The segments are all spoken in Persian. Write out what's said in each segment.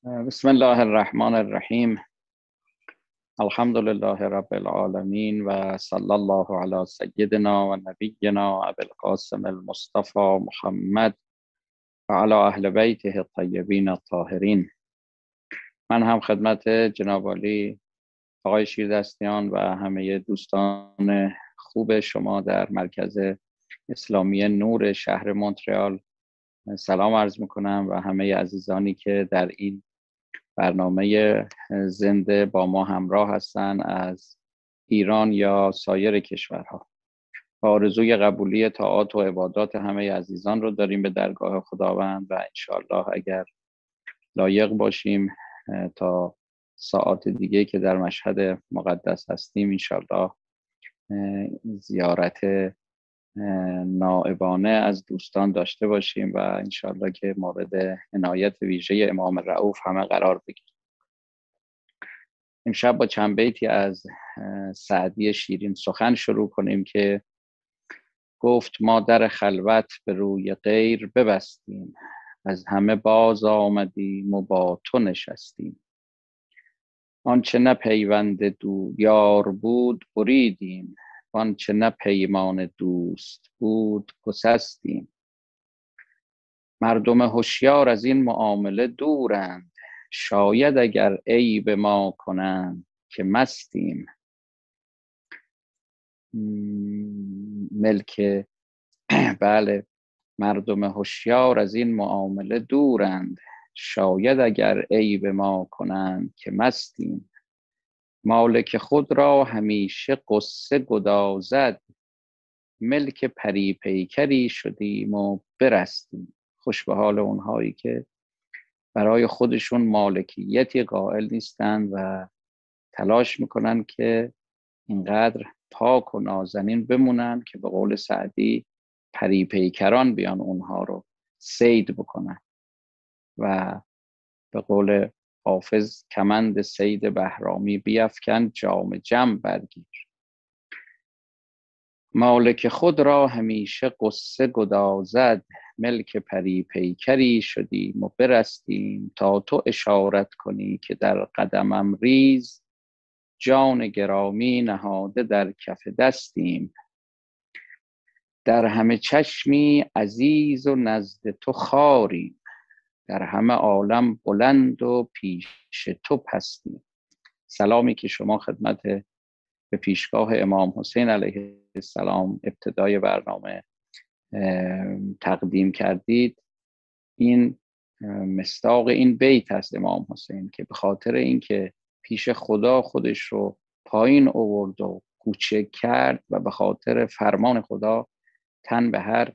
بسم الله الرحمن الرحیم. الحمد لله رب العالمین و صلی الله علی سیدنا و نبینا ابی القاسم المصطفى محمد و علی اهل بیته الطیبین الطاهرین. من هم خدمت جناب عالی آقای شیردستیان و همه دوستان خوب شما در مرکز اسلامی نور شهر مونترال سلام عرض میکنم و همه عزیزانی که در این برنامه زنده با ما همراه هستند از ایران یا سایر کشورها. آرزوی قبولی طاعات و عبادات همه عزیزان رو داریم به درگاه خداوند و انشاءالله اگر لایق باشیم تا ساعات دیگه که در مشهد مقدس هستیم انشاءالله زیارت نائبانه از دوستان داشته باشیم و انشاءالله که مورد عنایت ویژه امام رؤوف همه قرار بگیریم. امشب با چند بیتی از سعدی شیرین سخن شروع کنیم که گفت ما در خلوت به روی غیر ببستیم، از همه باز آمدیم و با تو نشستیم. آنچه نه پیوند یار بود بریدیم، آنچه نه پیمان دوست بود گسستیم. مردم هوشیار از این معامله دورند، شاید اگر عیب ما کنند که مستیم. بله، مردم هوشیار از این معامله دورند، شاید اگر عیب ما کنند که مستیم. مالک خود را همیشه غصه گدازد، ملک پری پیکری شدیم و برستیم. خوش به حال اونهایی که برای خودشون مالکیتی قائل نیستند و تلاش میکنن که اینقدر پاک و نازنین بمونن که به قول سعدی پری پیکران بیان اونها رو صید بکنن و به قول حافظ کمند صید بهرامی بیفکن جام جم برگیر. مالک خود را همیشه غصه گدازد، ملک پری پیکری شدیم و برستیم. تا تو اشارت کنی که در قدمم ریز، جان گرامی نهاده در کف دستیم. در همه چشمی عزیز و نزد تو خواریم، در همه عالم بلند و پیش تو پستیم. سلامی که شما خدمت به پیشگاه امام حسین علیه السلام ابتدای برنامه تقدیم کردید، این مصداق این بیت هست امام حسین که به خاطر اینکه پیش خدا خودش رو پایین آورد و کوچک کرد و به خاطر فرمان خدا تن به هر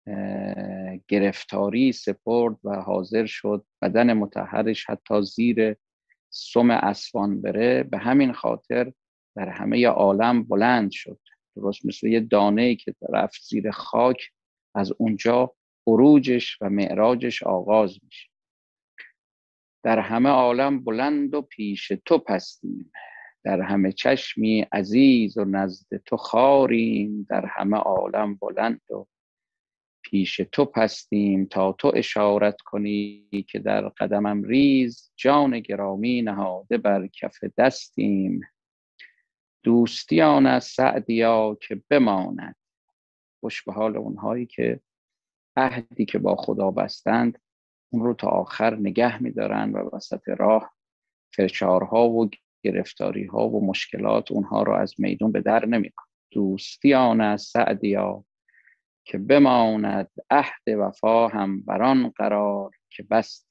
گرفتاری سپرد و حاضر شد بدن مطهرش حتی زیر سم اسوان بره، به همین خاطر در همه عالم بلند شد. درست مثل یه دانه‌ای که رفت زیر خاک، از اونجا عروجش و معراجش آغاز میشه. در همه عالم بلند و پیش تو پستیم، در همه چشمی عزیز و نزد تو خواریم. در همه عالم بلند و پیش تو پستیم. تا تو اشارت کنی که در قدمم ریز، جان گرامی نهاده بر کف دستیم. دوستی آن از سعدیا که بماند، خوش به حال اونهایی که عهدی که با خدا بستند اون رو تا آخر نگه می‌دارن و وسط راه فشارها و گرفتاری‌ها و مشکلات اونها رو از میدون به در نمی‌کنه. دوستی آن از سعدیا که بماند، عهد وفا هم بران قرار که بست.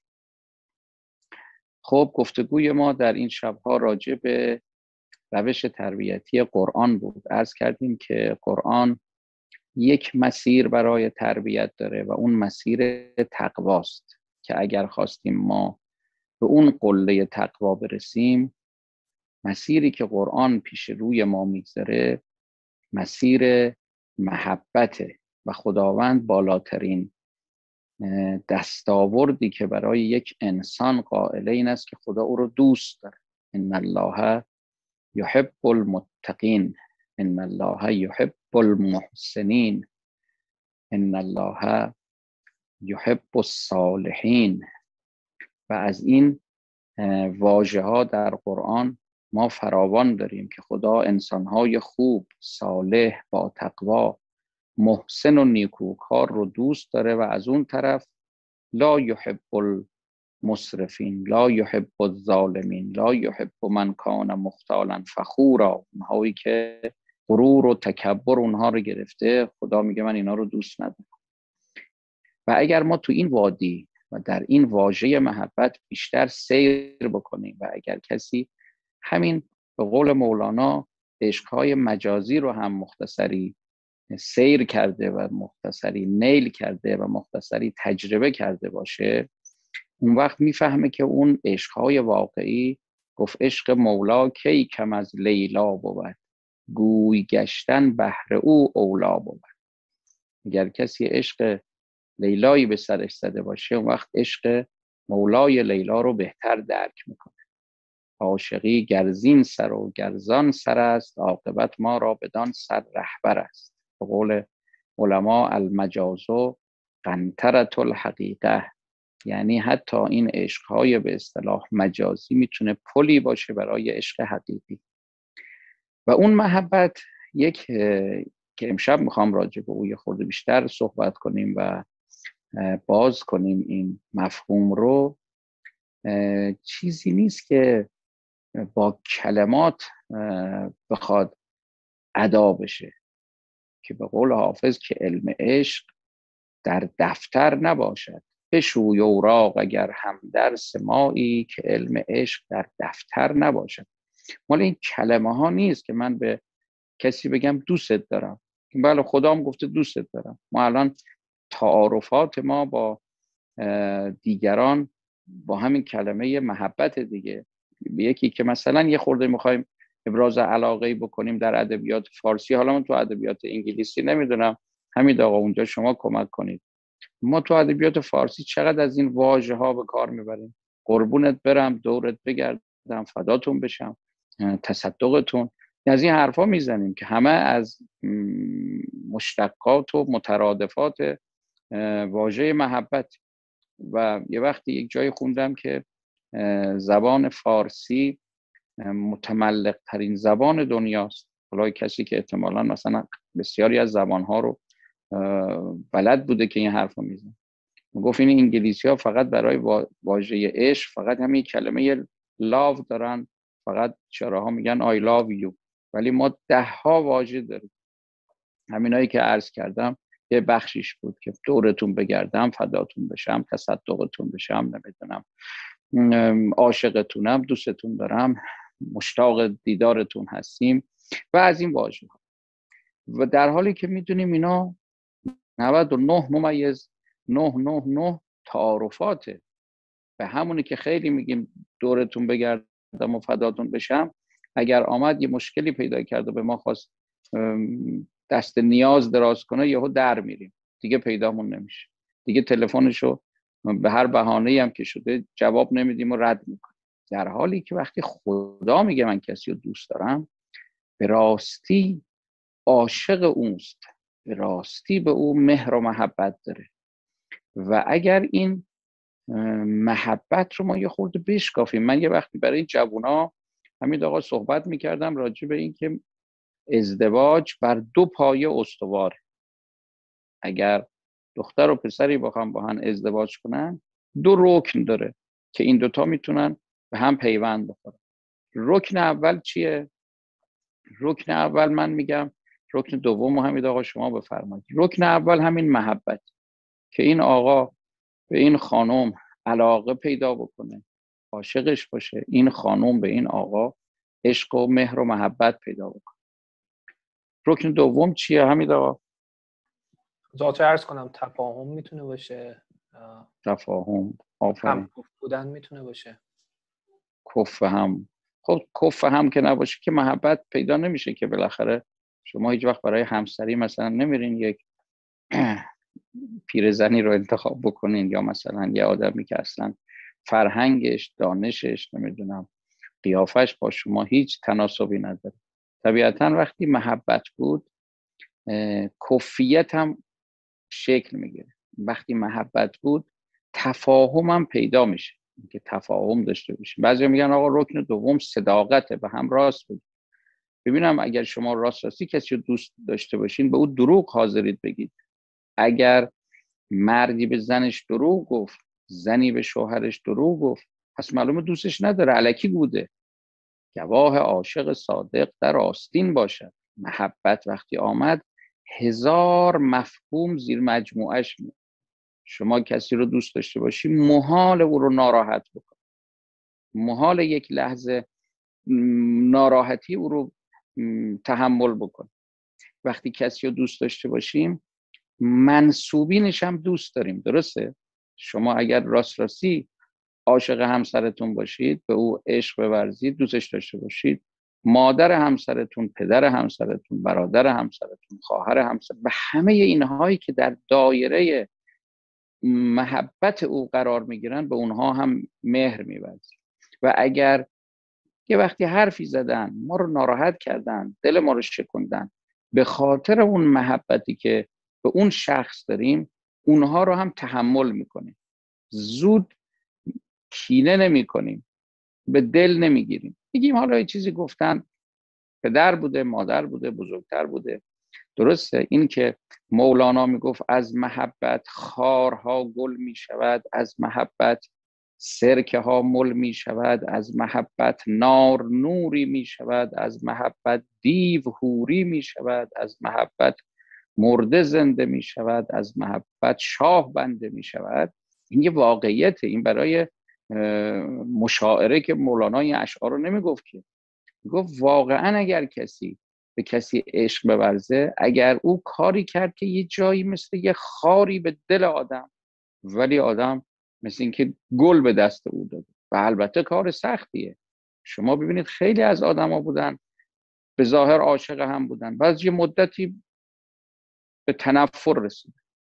خب، گفتگوی ما در این شب‌ها راجع به روش تربیتی قرآن بود. عرض کردیم که قرآن یک مسیر برای تربیت داره و اون مسیر تقواست که اگر خواستیم ما به اون قله تقوا برسیم، مسیری که قرآن پیش روی ما میگذاره مسیر محبته و خداوند بالاترین دستاوردی که برای یک انسان قائله این است که خدا او رو دوست داره. ان الله یحب المتقین، ان الله یحب المحسنین، ان الله یحب الصالحین. و از این واژه ها در قرآن ما فراوان داریم که خدا انسانهای خوب، صالح، با تقوا، محسن و نیکوکار رو دوست داره و از اون طرف لا یحب المسرفین، لا یحب الظالمین، لا یحب من کان مختالا فخورا، اونهایی که غرور و تکبر اونها رو گرفته، خدا میگه من اینا رو دوست ندارم. و اگر ما تو این وادی و در این واژه محبت بیشتر سیر بکنیم و اگر کسی همین به قول مولانا عشقهای مجازی رو هم مختصری سیر کرده و مختصری نیل کرده و مختصری تجربه کرده باشه، اون وقت میفهمه که اون عشقهای واقعی، گفت عشق مولا کی کم از لیلا بود، گوی گشتن بهر او اولا بود. اگر کسی عشق لیلایی به سرش زده باشه، اون وقت عشق مولای لیلا رو بهتر درک میکنه. عاشقی گرزین سر و گرزان سر است، عاقبت ما را بدان سر رهبر است. به قول علما المجاز قنطرة الحقیقه، یعنی حتی این عشقهای به اصطلاح مجازی میتونه پلی باشه برای عشق حقیقی. و اون محبت یک که امشب میخوام راجع به او یه خورده بیشتر صحبت کنیم و باز کنیم این مفهوم رو، چیزی نیست که با کلمات بخواد ادا بشه، که به قول حافظ که علم عشق در دفتر نباشد، بشوی اوراق اگر هم درس مایی، که علم عشق در دفتر نباشد. مال این کلمه ها نیست که من به کسی بگم دوستت دارم. بله خدام گفته دوستت دارم. ما الان تعارفات ما با دیگران با همین کلمه محبت دیگه. یکی که مثلا یه خورده میخوایم ابراز علاقه بکنیم در ادبیات فارسی، حالا من تو ادبیات انگلیسی نمیدونم، همین آقا اونجا شما کمک کنید. ما تو ادبیات فارسی چقدر از این واژه ها به کار میبریم؟ قربونت برم، دورت بگردم، فداتون بشم، تصدقتون، از این حرفا میزنیم که همه از مشتقات و مترادفات واژه محبت. و یه وقتی یک جای خوندم که زبان فارسی متملق ترین زبان دنیاست. حالا کسی که احتمالاً مثلا بسیاری از زبانها رو بلد بوده که این حرف رو میزن، گفت این انگلیسی ها فقط برای واژه عشق فقط همین کلمه love دارن، فقط چراها میگن I love you، ولی ما 10 ها واژه داریم. همینایی که عرض کردم یه بخشیش بود که دورتون بگردم، فداتون بشم، تصدقتون بشم، نمیدونم عاشقتونم، دوستتون دارم، مشتاق دیدارتون هستیم و از این واژه ها. و در حالی که میدونیم اینا 99.999 تعارفاته، به همونی که خیلی میگیم دورتون بگردم و فداتون بشم، اگر آمد یه مشکلی پیدا کرد و به ما خواست دست نیاز دراز کنه، یهو در میریم دیگه، پیدامون نمیشه دیگه، تلفنشو به هر بهانه‌ای هم که شده جواب نمیدیم و رد میکنیم. در حالی که وقتی خدا میگه من کسی رو دوست دارم، به راستی عاشق اوست، به راستی به او مهر و محبت داره. و اگر این محبت رو ما یه خورده بشکافیم، من یه وقتی برای این جوونا همین آقا صحبت میکردم راجع به این که ازدواج بر 2 پایه استواره. اگر دختر و پسری بخوام با هم ازدواج کنن، 2 رکن داره که این دوتا میتونن به هم پیوند بخورن. رکن اول چیه؟ رکن اول من میگم، رکن دوم همین آقا شما بفرمایید. رکن اول همین محبت، که این آقا به این خانم علاقه پیدا بکنه، عاشقش باشه، این خانم به این آقا عشق و مهر و محبت پیدا بکنه. رکن دوم چیه همین آقا؟ ذات عرض کنم تفاهم میتونه باشه، تفاهم، آفرین، هم بودن میتونه باشه، کف هم. خب کف هم که نباشه که محبت پیدا نمیشه، که بالاخره شما هیچ وقت برای همسری مثلا نمیرین یک پیرزنی رو انتخاب بکنین، یا مثلا یه آدمی که اصلا فرهنگش، دانشش، نمیدونم قیافش با شما هیچ تناسبی نداره. طبیعتا وقتی محبت بود کفیت هم شکل میگیره. وقتی محبت بود تفاهم هم پیدا میشه. که تفاهم داشته باشیم. بعضی میگن آقا رکن دوم صداقته، به هم راست بگید. ببینم اگر شما راستی کسی رو دوست داشته باشین به او دروغ حاضرید بگید. اگر مردی به زنش دروغ گفت، زنی به شوهرش دروغ گفت، پس معلومه دوستش نداره، الکی بوده. گواه عاشق صادق در آستین باشد. محبت وقتی آمد هزار مفهوم زیر مجموعش میاد. شما کسی رو دوست داشته باشی محال او رو ناراحت بکن، محال یک لحظه ناراحتی او رو تحمل بکن. وقتی کسی رو دوست داشته باشیم منسوبینش هم دوست داریم. درسته؟ شما اگر راستی عاشق همسرتون باشید، به او عشق بورزید، دوستش داشته باشید، مادر همسرتون، پدر همسرتون، برادر همسرتون، خواهر همسر، به همه اینهایی که در دایره محبت او قرار میگیرن به اونها هم مهر میورزید. و اگر یه وقتی حرفی زدن، ما رو ناراحت کردن، دل ما رو شکوندن، به خاطر اون محبتی که به اون شخص داریم اونها رو هم تحمل میکنیم، زود کینه نمی کنیم، به دل نمیگیریم. میگیم حالا یه چیزی گفتن، پدر بوده، مادر بوده، بزرگتر بوده. درسته؟ این که مولانا میگفت از محبت خارها گل میشود، از محبت سرکه ها مل میشود، از محبت نار نوری میشود، از محبت دیو حوری میشود، از محبت مرده زنده میشود، از محبت شاه بنده میشود. این یه واقعیته. این برای مشاعره که مولانا این اشعار رو نمیگفت که، گفت واقعا اگر کسی به کسی عشق بورزه، اگر او کاری کرد که یه جایی مثل یه خاری به دل آدم، ولی آدم مثل این که گل به دست او داده. و البته کار سختیه. شما ببینید خیلی از آدما بودن به ظاهر عاشق هم بودن، بعد یه مدتی به تنفر رسید،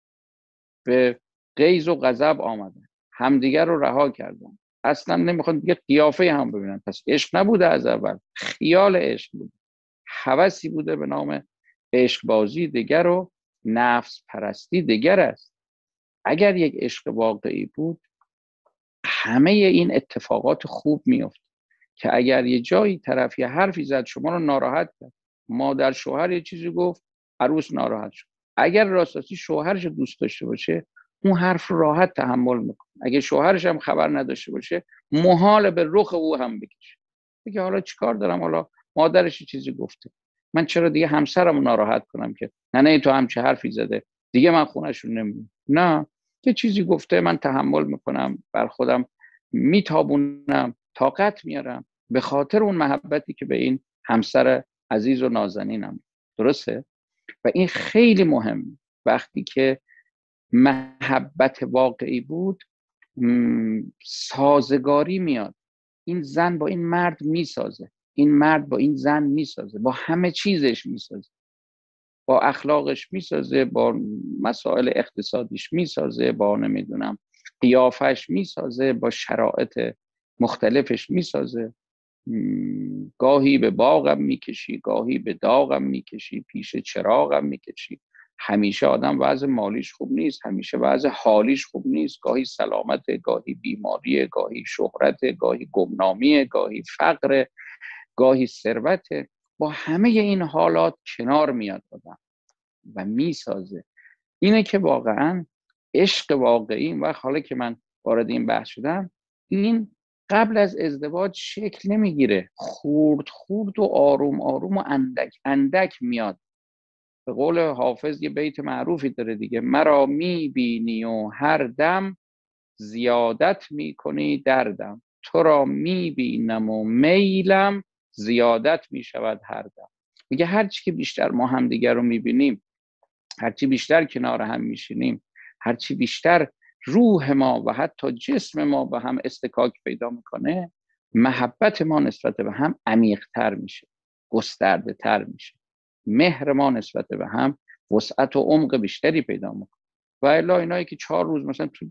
به غیظ و غضب آمدن، همدیگر رو رها کردن، اصلا نمیخوان دیگه قیافه هم ببینن. پس عشق نبوده از اول، خیال عشق بوده، هوسی بوده به نام عشق بازی دیگر و نفس پرستی دیگر است. اگر یک عشق واقعی بود همه این اتفاقات خوب میفت که اگر یه جایی طرف یه حرفی زد شما رو ناراحت کرد، مادر شوهر یه چیزی گفت عروس ناراحت شد، اگر راستی شوهرش دوست داشته باشه اون حرف رو راحت تحمل میکنه. اگه شوهرش هم خبر نداشته باشه محال به رخ او هم بکشه، بگه حالا چیکار دارم، حالا مادرش چیزی گفته، من چرا دیگه همسرمو ناراحت کنم که نه تو همچه حرفی زده دیگه من خونه‌شون نمیام. نه، یه چیزی گفته من تحمل میکنم، بر خودم میتابونم، طاقت میارم، به خاطر اون محبتی که به این همسر عزیز و نازنینم. درسته؟ و این خیلی مهمه. وقتی که محبت واقعی بود سازگاری میاد. این زن با این مرد میسازه، این مرد با این زن میسازه، با همه چیزش میسازه، با اخلاقش میسازه، با مسائل اقتصادیش میسازه، با نمیدونم قیافش میسازه، با شرایط مختلفش میسازه. گاهی به باغم میکشی، گاهی به داغم میکشی، پیش چراغم میکشی. همیشه آدم وضع مالیش خوب نیست، همیشه وضع حالیش خوب نیست، گاهی سلامت، گاهی بیماری، گاهی شهرت، گاهی گمنامی، گاهی فقر، گاهی ثروت. با همه این حالات کنار میاد آدم و میسازه. اینه که واقعا عشق واقعی، و حالا که من وارد این بحث شدم، این قبل از ازدواج شکل نمیگیره، خورد خورد و آروم آروم و اندک اندک میاد. به قول حافظ یه بیت معروفی داره دیگه، مرا میبینی و هر دم زیادت میکنی دردم، تو را میبینم و میلم زیادت میشود هر دم. میگه هرچی که بیشتر ما همدیگر رو میبینیم، هرچی بیشتر کنار هم میشینیم، هرچی بیشتر روح ما و حتی جسم ما به هم استکاک پیدا میکنه، محبت ما نسبت به هم عمیق‌تر میشه، گسترده تر میشه، مهر ما نسبت به هم وسعت و عمق بیشتری پیدا میکنه. و الا اینایی که 4 روز مثلا تو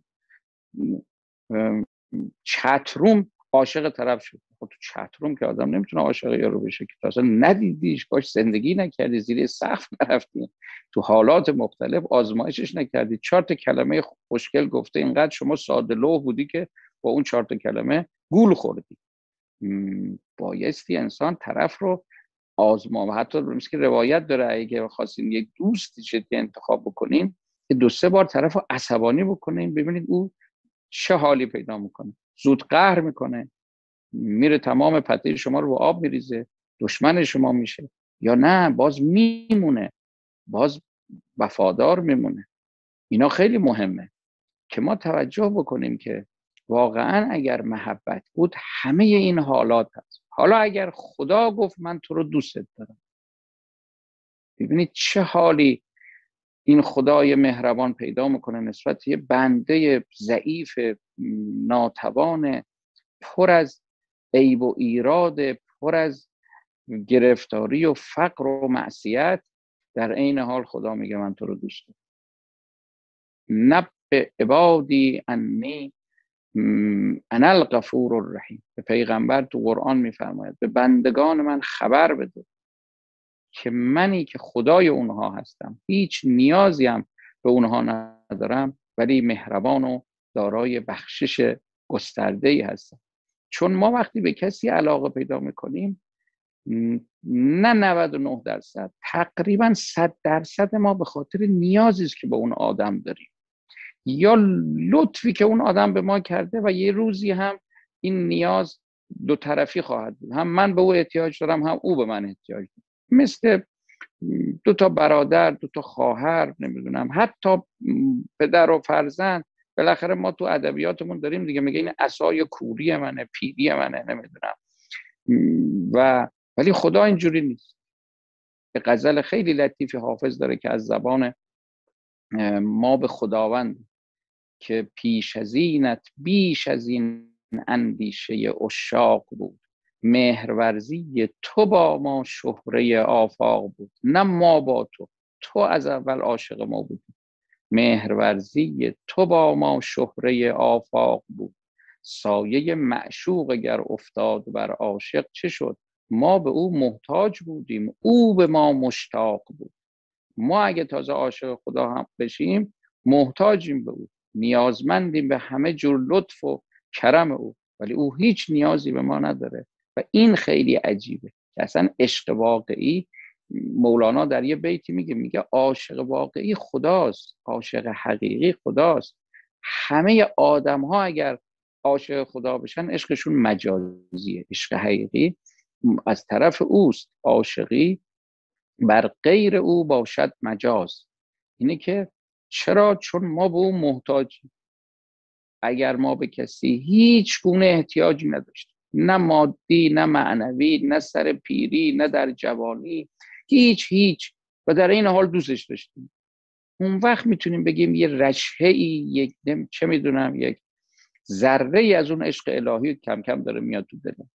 چتروم عاشق طرف شد، خب تو چتروم که آدم نمیتونه عاشق یارو بشه که تو اصلا ندیدیش، باش زندگی نکردی، زیر سقف نرفتی، تو حالات مختلف آزمایشش نکردی، 4 تا کلمه خوشگل گفته، اینقدر شما ساده لوح بودی که با اون 4 کلمه گول خوردی. بایستی انسان طرف رو آزما، و حتی مثل که روایت داره اگه خواستین یک دوستی جدی انتخاب بکنین که 2-3 بار طرف رو عصبانی بکنین، ببینید او چه حالی پیدا میکنه. زود قهر میکنه، میره تمام پته شما رو به آب میریزه، دشمن شما میشه، یا نه باز میمونه، باز وفادار میمونه. اینا خیلی مهمه که ما توجه بکنیم که واقعا اگر محبت بود همه این حالات هست. حالا اگر خدا گفت من تو رو دوست دارم، ببینید چه حالی این خدای مهربان پیدا میکنه نسبت یه بنده ضعیف ناتوان، پر از عیب و ایراد، پر از گرفتاری و فقر و معصیت. در عین حال خدا میگه من تو رو دوست دارم. نبئ عبادی انی انا الغفور الرحیم. به پیغمبر تو قرآن میفرماید به بندگان من خبر بده که منی که خدای اونها هستم، هیچ نیازی هم به اونها ندارم، ولی مهربان و دارای بخشش گسترده‌ای هستم. چون ما وقتی به کسی علاقه پیدا میکنیم، نه 99%، تقریبا 100% ما به خاطر نیازی است که به اون آدم داریم، یا لطفی که اون آدم به ما کرده، و یه روزی هم این نیاز 2 طرفی خواهد بود، هم من به او احتیاج دارم هم او به من احتیاج داره. مثل 2 برادر، 2 خواهر، نمیدونم حتی پدر و فرزند. بالاخره ما تو ادبیاتمون داریم دیگه، میگه این عصای کوری منه، پیری منه، نمیدونم. ولی خدا اینجوری نیست. یه غزل خیلی لطیفی حافظ داره که از زبان ما به خداوند که پیش از اینت بیش از این اندیشه عشاق بود، مهرورزی تو با ما شهره آفاق بود. نه ما با تو از اول عاشق ما بودی. مهرورزی تو با ما شهره آفاق بود، سایه معشوق اگر افتاد بر عاشق چه شد؟ ما به او محتاج بودیم، او به ما مشتاق بود. ما اگه تازه عاشق خدا هم بشیم، محتاجیم به او، نیازمندیم به همه جور لطف و کرم او، ولی او هیچ نیازی به ما نداره. و این خیلی عجیبه که اصلا عشق واقعی، مولانا در یه بیتی میگه عاشق واقعی خداست، عاشق حقیقی خداست. همه آدم ها اگر عاشق خدا بشن عشقشون مجازیه، عشق حقیقی از طرف اوست، عاشقی بر غیر او باشد مجاز. اینه که چرا؟ چون ما به او محتاجیم. اگر ما به کسی هیچ گونه احتیاجی نداشتیم، نه مادی، نه معنوی، نه سر پیری، نه در جوانی، هیچ، و در این حال دوستش داشتیم، اون وقت میتونیم بگیم یه رشحه‌ای، یک چه میدونم، یک ذره ای از اون عشق الهی کم کم داره میاد تو دلم.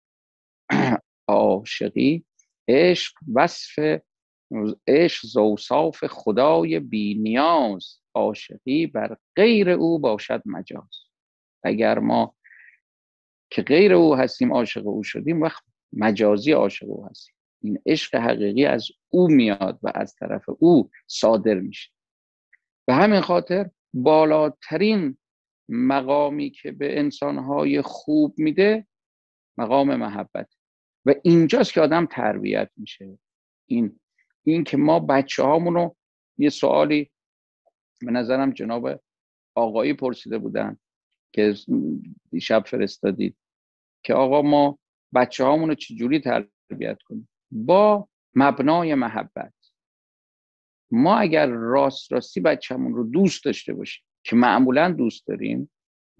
عاشقی، عشق وصف عشق زوصاف خدای بی نیاز، عاشقی بر غیر او باشد مجاز. اگر ما که غیر او هستیم عاشق او شدیم، وقت مجازی عاشق او هستیم. این عشق حقیقی از او میاد و از طرف او صادر میشه. به همین خاطر بالاترین مقامی که به انسانهای خوب میده مقام محبت، و اینجاست که آدم تربیت میشه. این که ما بچه هامونو، یه سوالی به نظرم جناب آقایی پرسیده بودن که دیشب فرستادید که آقا ما بچه هامونو چجوری تربیت کنیم؟ با مبنای محبت. ما اگر راستی بچه‌مون رو دوست داشته باشیم، که معمولاً دوست داریم،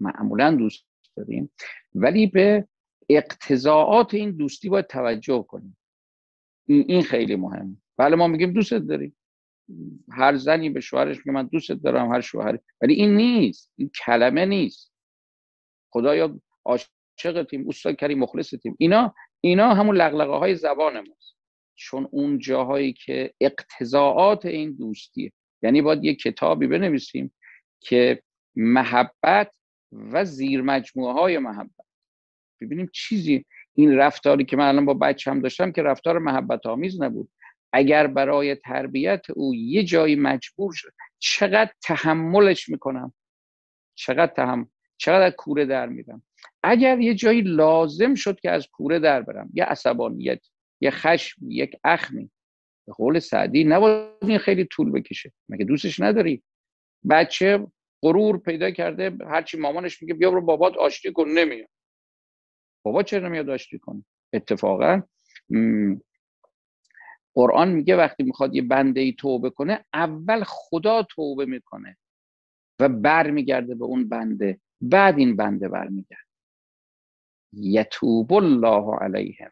ولی به اقتضاعات این دوستی باید توجه کنیم. این خیلی مهمه. بله ما میگیم دوست داریم، هر زنی به شوهرش میگه من دوست دارم، هر شوهری، ولی این نیست، این کلمه نیست. خدایا عاشقتیم، اوستا کریم، مخلصتیم. اینا همون لغلقه های زبان ماست. چون اون جاهایی که اقتضاعات این دوستیه، یعنی باید یه کتابی بنویسیم که محبت و زیر مجموعه های محبت، ببینیم چیزی. این رفتاری که من الان با بچه‌م داشتم که رفتار محبت آمیز نبود، اگر برای تربیت او یه جایی مجبور شد، چقدر تحملش میکنم، چقدر از کوره در میرم. اگر یه جایی لازم شد که از کوره در برم، یه عصبانیت، یه خشم، یک اخمی، به قول سعدی نباید این خیلی طول بکشه. مگه دوستش نداری؟ بچه غرور پیدا کرده، هرچی مامانش میگه بیا برو بابات آشتی کن، نمیاد. بابا چرا نمیاد آشتی کنه؟ اتفاقا قرآن میگه وقتی میخواد یه بنده ای توبه کنه، اول خدا توبه میکنه و بر میگرده به اون بنده، بعد این بنده برمیگرده. یتوب الله علیهم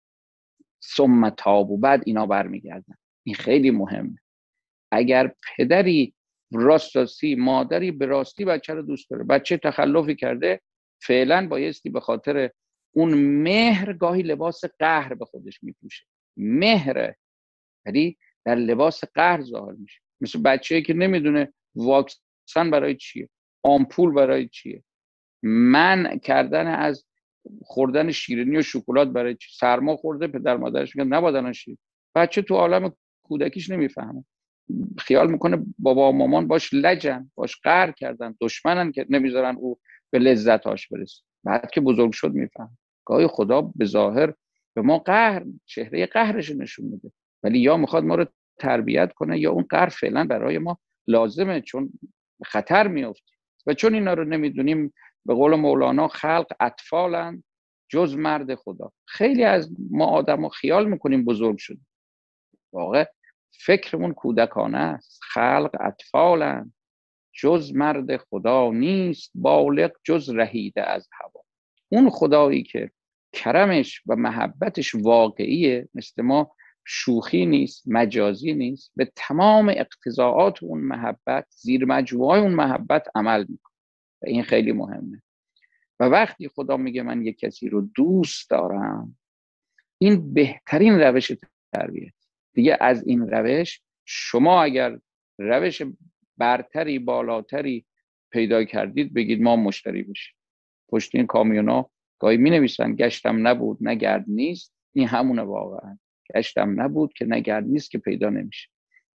ثم تابوا، بعد اینا برمیگردن. این خیلی مهمه. اگر پدری راستاسی، مادری به راستی بچه رو دوست داره، بچه تخلفی کرده، فعلا بایستی به خاطر اون مهر گاهی لباس قهر به خودش میپوشه. مهره، یعنی در لباس قهر ظاهر میشه. مثل بچه‌ای که نمیدونه واکسن برای چیه، آمپول برای چیه، منع کردن از خوردن شیرینی و شکلات برای چی، سرما خورده پدر مادرش میگن نباید الان شیر. بچه تو عالم کودکیش نمیفهمه، خیال میکنه بابا و مامان باش لجن، باش قهر کردن، دشمنن که نمیذارن او به لذتاش برسه. بعد که بزرگ شد میفهم گاهی خدا به ظاهر به ما قهر، چهره قهرش نشون میده، ولی یا میخواد ما رو تربیت کنه یا اون قهر فعلا برای ما لازمه، چون خطر میفته. و چون اینا رو نمیدونیم، به قول مولانا خلق اطفالن جز مرد خدا. خیلی از ما آدما خیال میکنیم بزرگ شدیم، واقع فکرمون کودکانه است. خلق اطفالن جز مرد خدا نیست، بالغ جز رهیده از هوا. اون خدایی که کرمش و محبتش واقعیه، مثل ما شوخی نیست، مجازی نیست، به تمام اقتضاعات اون محبت، زیر مجموعه اون محبت عمل میکنه و این خیلی مهمه. و وقتی خدا میگه من یک کسی رو دوست دارم، این بهترین روش تربیت. دیگه از این روش شما اگر روش برتری، بالاتری پیدا کردید، بگید ما مشتری بشیم. پشت این کامیونا گاهی می نویسن گشتم نبود نه گرد نیست. این همونه واقعا، گشتم نبود که نه گرد نیست که پیدا نمیشه.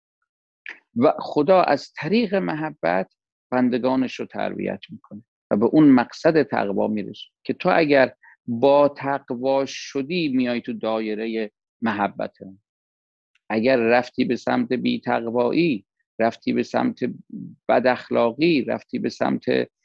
و خدا از طریق محبت بندگانش رو تربیت میکنه و به اون مقصد تقوا میرسه که تو اگر با تقوا شدی میای تو دایره محبت. اگر رفتی به سمت بی تقوایی، رفتی به سمت بد اخلاقی، رفتی به سمت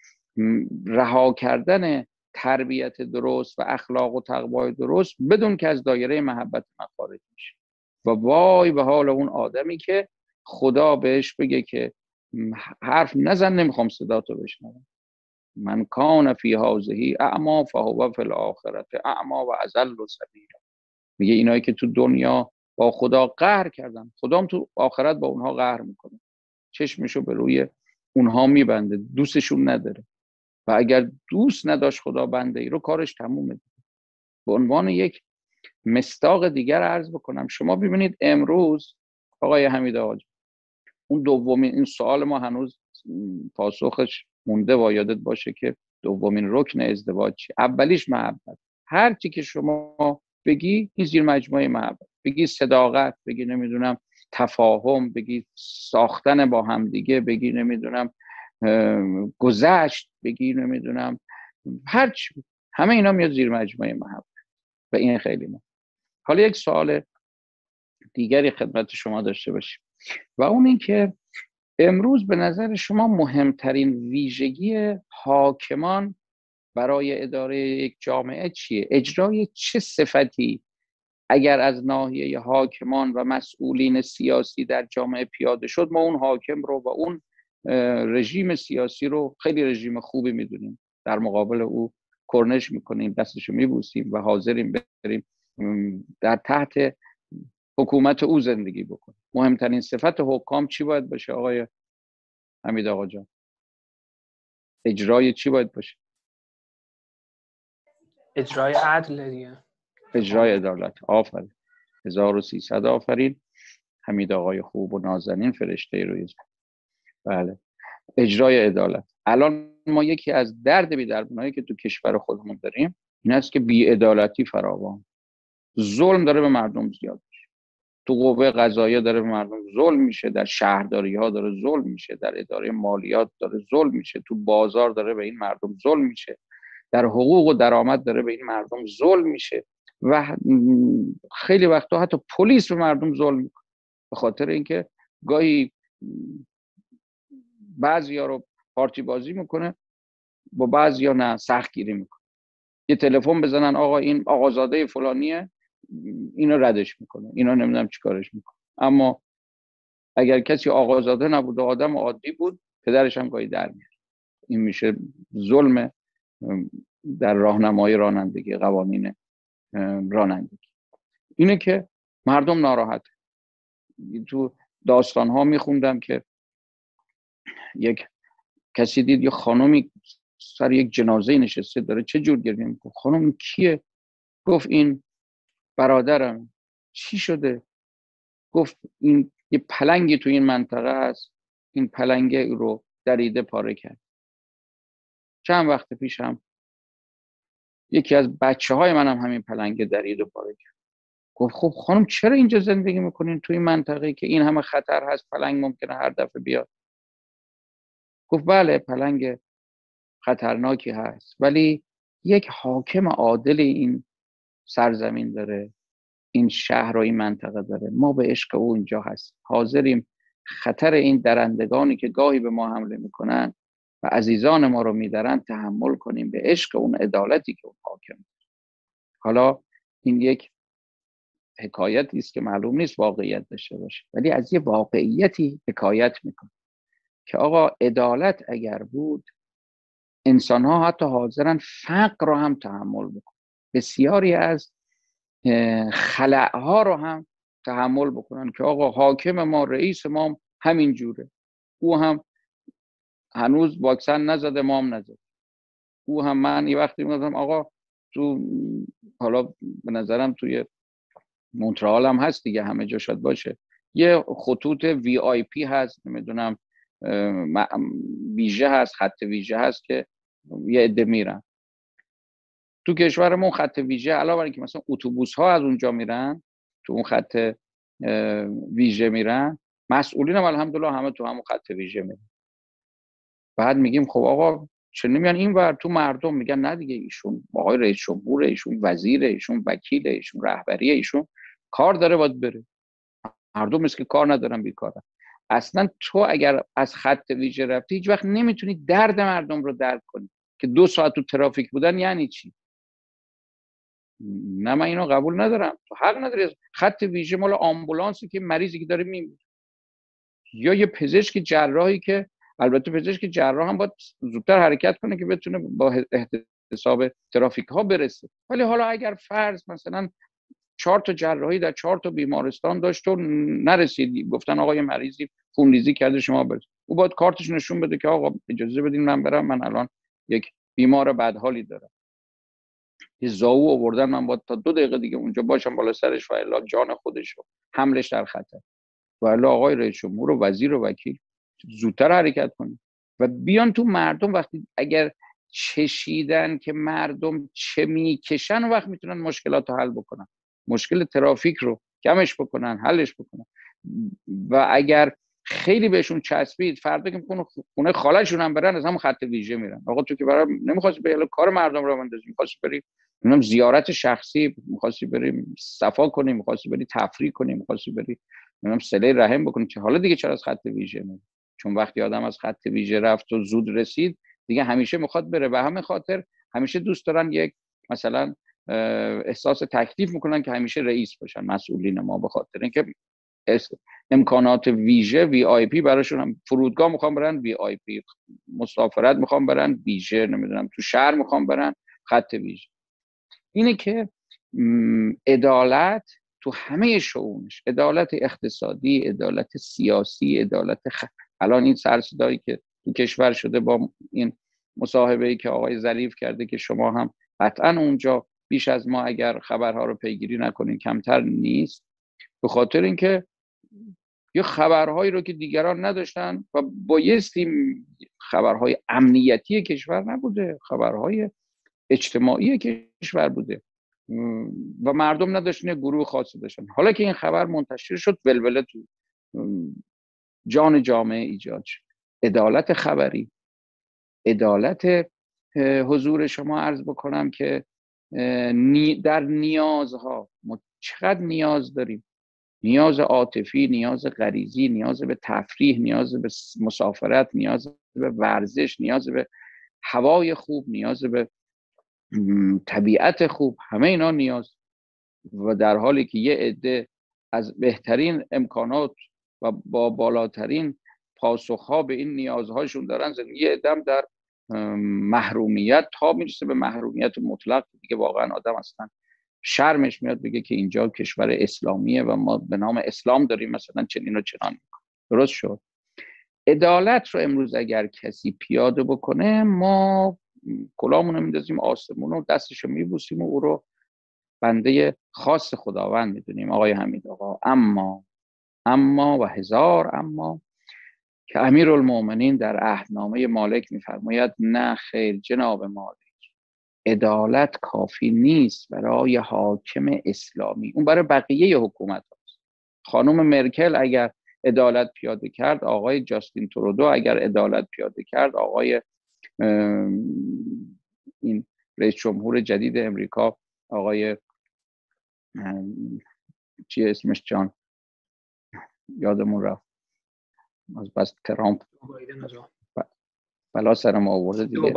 رها کردن تربیت درست و اخلاق و تقوای درست، بدون که از دایره محبت من خارج میشه. و وای به حال اون آدمی که خدا بهش بگه که حرف نزن، نمیخوام صداتو بشنوم. من کان فی هذه اعما فهو فی الاخره اعما و اضل سبیلا. میگه اینایی که تو دنیا با خدا قهر کردن، خدا هم تو آخرت با اونها قهر میکنه، چشمشو به روی اونها میبنده، دوستشون نداره. و اگر دوست نداشت خدا بنده ای رو، کارش تمومه. به عنوان یک مصداق دیگر عرض بکنم، شما ببینید امروز آقای حمید آقا، اون دومین، این سوال ما هنوز پاسخش مونده و یادت باشه که دومین رکن ازدواج چی؟ اولیش محبت. هر چی که شما بگی این زیر مجموعه محبت. بگی صداقت، بگی نمیدونم تفاهم، بگی ساختن با همدیگه، بگی نمیدونم گذشت، بگی نمیدونم هر چی، همه اینا میاد زیر مجموعه محبت و این خیلی مهم. حالا یک سوال دیگری خدمت شما داشته باشیم و اون این که امروز به نظر شما مهمترین ویژگی حاکمان برای اداره یک جامعه چیه؟ اجرای چه صفتی اگر از ناحیه حاکمان و مسئولین سیاسی در جامعه پیاده شد، ما اون حاکم رو و اون رژیم سیاسی رو خیلی رژیم خوبی میدونیم، در مقابل او کرنش میکنیم، دستشو میبوسیم و حاضریم بریم در تحت حکومت او زندگی بکنیم. مهمترین صفت حکام چی باید باشه آقای حمید آقا جان؟ اجرای چی باید باشه؟ اجرای عدل دیگه. اجرای عدالت. آفرین، 1300 آفرین. حمید آقای خوب و نازنین، فرشته روی زمین. بله، اجرای عدالت. الان ما یکی از درد بی‌درمونایی که تو کشور خودمون داریم این است که بی‌عدالتی فراوان، ظلم داره به مردم زیاد میشه. تو قوه قضاییه داره به مردم ظلم میشه، در شهرداری ها داره ظلم میشه، در اداره مالیات داره ظلم میشه، تو بازار داره به این مردم ظلم میشه، در حقوق و درآمد داره به این مردم ظلم میشه و خیلی وقتا حتی پلیس به مردم ظلم میکنه، به خاطر اینکه گاهی بعضیا رو پارتی بازی میکنه، با بعضیا نه سختگیری میکنه. یه تلفن بزنن آقا این آقازاده فلانیه، اینو ردش میکنه، اینا نمیدونم چیکارش میکنه. اما اگر کسی آقازاده نبود و آدم عادی بود، پدرش هم گاهی در میاد. این میشه ظلم در راهنمایی رانندگی، قوانین رانندگی. اینه که مردم ناراحته. تو داستان ها میخوندم که یک کسی دید یه خانومی سر یک جنازه نشسته داره چه جور گریه میکنه. خانم کیه؟ گفت این برادرم. چی شده؟ گفت این یه پلنگی تو این منطقه هست، این پلنگه رو دریده پاره کرد. چند وقت پیش هم یکی از بچه های منم همین پلنگه درید و پاره کرد. گفت خب خانم چرا اینجا زندگی میکنین تو این منطقه که این همه خطر هست، پلنگ ممکنه هر دفعه بیاد؟ گفت بله پلنگ خطرناکی هست، ولی یک حاکم عادل این سرزمین داره، این شهر و این منطقه داره، ما به عشق او اینجا هست، حاضریم خطر این درندگانی که گاهی به ما حمله میکنن و عزیزان ما رو میدارن تحمل کنیم به عشق اون عدالتی که اون حاکم داره. حالا این یک حکایتی است که معلوم نیست واقعیت داشته باشه، ولی از یه واقعیتی حکایت میکنه که آقا عدالت اگر بود، انسان ها حتی حاضرن فقر رو هم تحمل بکنن، بسیاری از خلأها رو هم تحمل بکنن که آقا حاکم ما، رئیس ما همین جوره، او هم هنوز واکسن نزده، ما هم نزده. او هم من یه وقتی میگفتم آقا تو، حالا به نظرم توی مونترال هم هست دیگه، همه جا شاید باشه، یه خطوط وی آی پی هست، نمیدونم ویژه هست، خط ویژه هست که یه عده میرن تو کشورمون. خط ویژه علاوه بر اینکه مثلا اتوبوس ها از اونجا میرن تو اون خط ویژه میرن، مسئولین هم الحمدلله همه تو همون خط ویژه میرن. بعد میگیم خب آقا چرا نمیان این ور تو؟ مردم میگن نه دیگه، ایشون آقای رئیس جمهوره، ایشون وزیره، ایشون وکیله، ایشون رهبریه، ایشون کار داره باید بره. مردم است که کار ندارن، بیکارن. اصلا تو اگر از خط ویژه رفتی هیچ وقت نمیتونی درد مردم رو درک کنی که 2 ساعت تو ترافیک بودن یعنی چی. نه من اینو قبول ندارم. تو حق نداری. خط ویژه مال آمبولانسی که مریضی که داره میمیره، یا یه پزشک جراحی که البته پزشک جراح هم باید زودتر حرکت کنه که بتونه با احتساب ترافیک ها برسه. ولی حالا اگر فرض مثلا 4 تا جراحی در 4 تا بیمارستان داشت و نرسید، گفتن آقا یه مریضی خونریزی کرده شما برسید، او باید کارتش نشون بده که آقا اجازه بدین من برم، من الان یک بیمار بدحالی دارم، یه زاو آوردن، من باید تا 2 دقیقه دیگه اونجا باشم بالا سرش و الا جان خودش رو حملش در خطر. و الا آقای رئیس جمهور و وزیر و وکیل زودتر حرکت کنید و بیان تو مردم. وقتی اگر چشیدن که مردم چه میکشن، وقت میتونن مشکلات رو حل بکنن، مشکل ترافیک رو کمش بکنن، حلش بکنن. و اگر خیلی بهشون چسبید، فردا که خونه خاله‌شون هم برن، از همون خط ویژه میرن. آقا تو که برای نمیخواستی بری کار مردم رو بندازی، میخواستی بری نمیدونم زیارت شخصی، میخواستی بری صفا کنی، میخواستی بری تفریح کنی، میخواستی بری نمیدونم صله رحم بکنی، چه حالا دیگه چرا از خط ویژه میری؟ چون وقتی آدم از خط ویژه رفت و زود رسید دیگه همیشه میخواد بره. و همین خاطر همیشه دوست دارن یک مثلا احساس تکلیف میکنن که همیشه رئیس باشن مسئولین ما، به خاطر اینکه امکانات ویژه وی آی پی براشون، هم فرودگاه میخوام برن وی آی پی، مسافرت میخوام برن ویژه، نمیدونم تو شهر میخوام برن خط ویژه. اینه که عدالت تو همه شئونش، عدالت اقتصادی، عدالت سیاسی، عدالت الان این سرصدایی که تو کشور شده با این مصاحبه‌ای که آقای ظریف کرده که شما هم قطعا اونجا بیش از ما اگر خبرها رو پیگیری نکنین کمتر نیست، به خاطر اینکه یه خبرهایی رو که دیگران نداشتن و بایستی خبرهای امنیتی کشور نبوده، خبرهای اجتماعی کشور بوده. و مردم نداشتن، گروه خاصی داشتن. حالا که این خبر منتشر شد، ولوله تو جان جامعه ایجاد شد. عدالت خبری، عدالت حضور شما عرض بکنم که در نیازها ما چقدر نیاز داریم، نیاز عاطفی، نیاز غریزی، نیاز به تفریح، نیاز به مسافرت، نیاز به ورزش، نیاز به هوای خوب، نیاز به طبیعت خوب، همه اینا نیاز. و در حالی که یه عده از بهترین امکانات و با بالاترین پاسخها به این نیازهاشون دارن زندگی، یه عده در محرومیت تا میرسه به محرومیت مطلق. دیگه واقعا آدم اصلا شرمش میاد بگه که اینجا کشور اسلامیه و ما به نام اسلام داریم مثلا چنین و چنان میکنیم. درست شد. عدالت رو امروز اگر کسی پیاده بکنه، ما کلامون رو میندازیم آسمون و دستش رو میبوسیم و او رو بنده خاص خداوند میدونیم. آقای حمید آقا، اما و هزار اما که امیرالمومنین در عهدنامه مالک میفرماید نه خیر جناب مالک، عدالت کافی نیست برای حاکم اسلامی، اون برای بقیه حکومت هست. خانم مرکل اگر عدالت پیاده کرد، آقای جاستین ترودو اگر عدالت پیاده کرد، آقای این رئیس جمهور جدید امریکا آقای چی اسمش جان یادمون رفت از بس ترامپ بلا سرم آورده دیگه،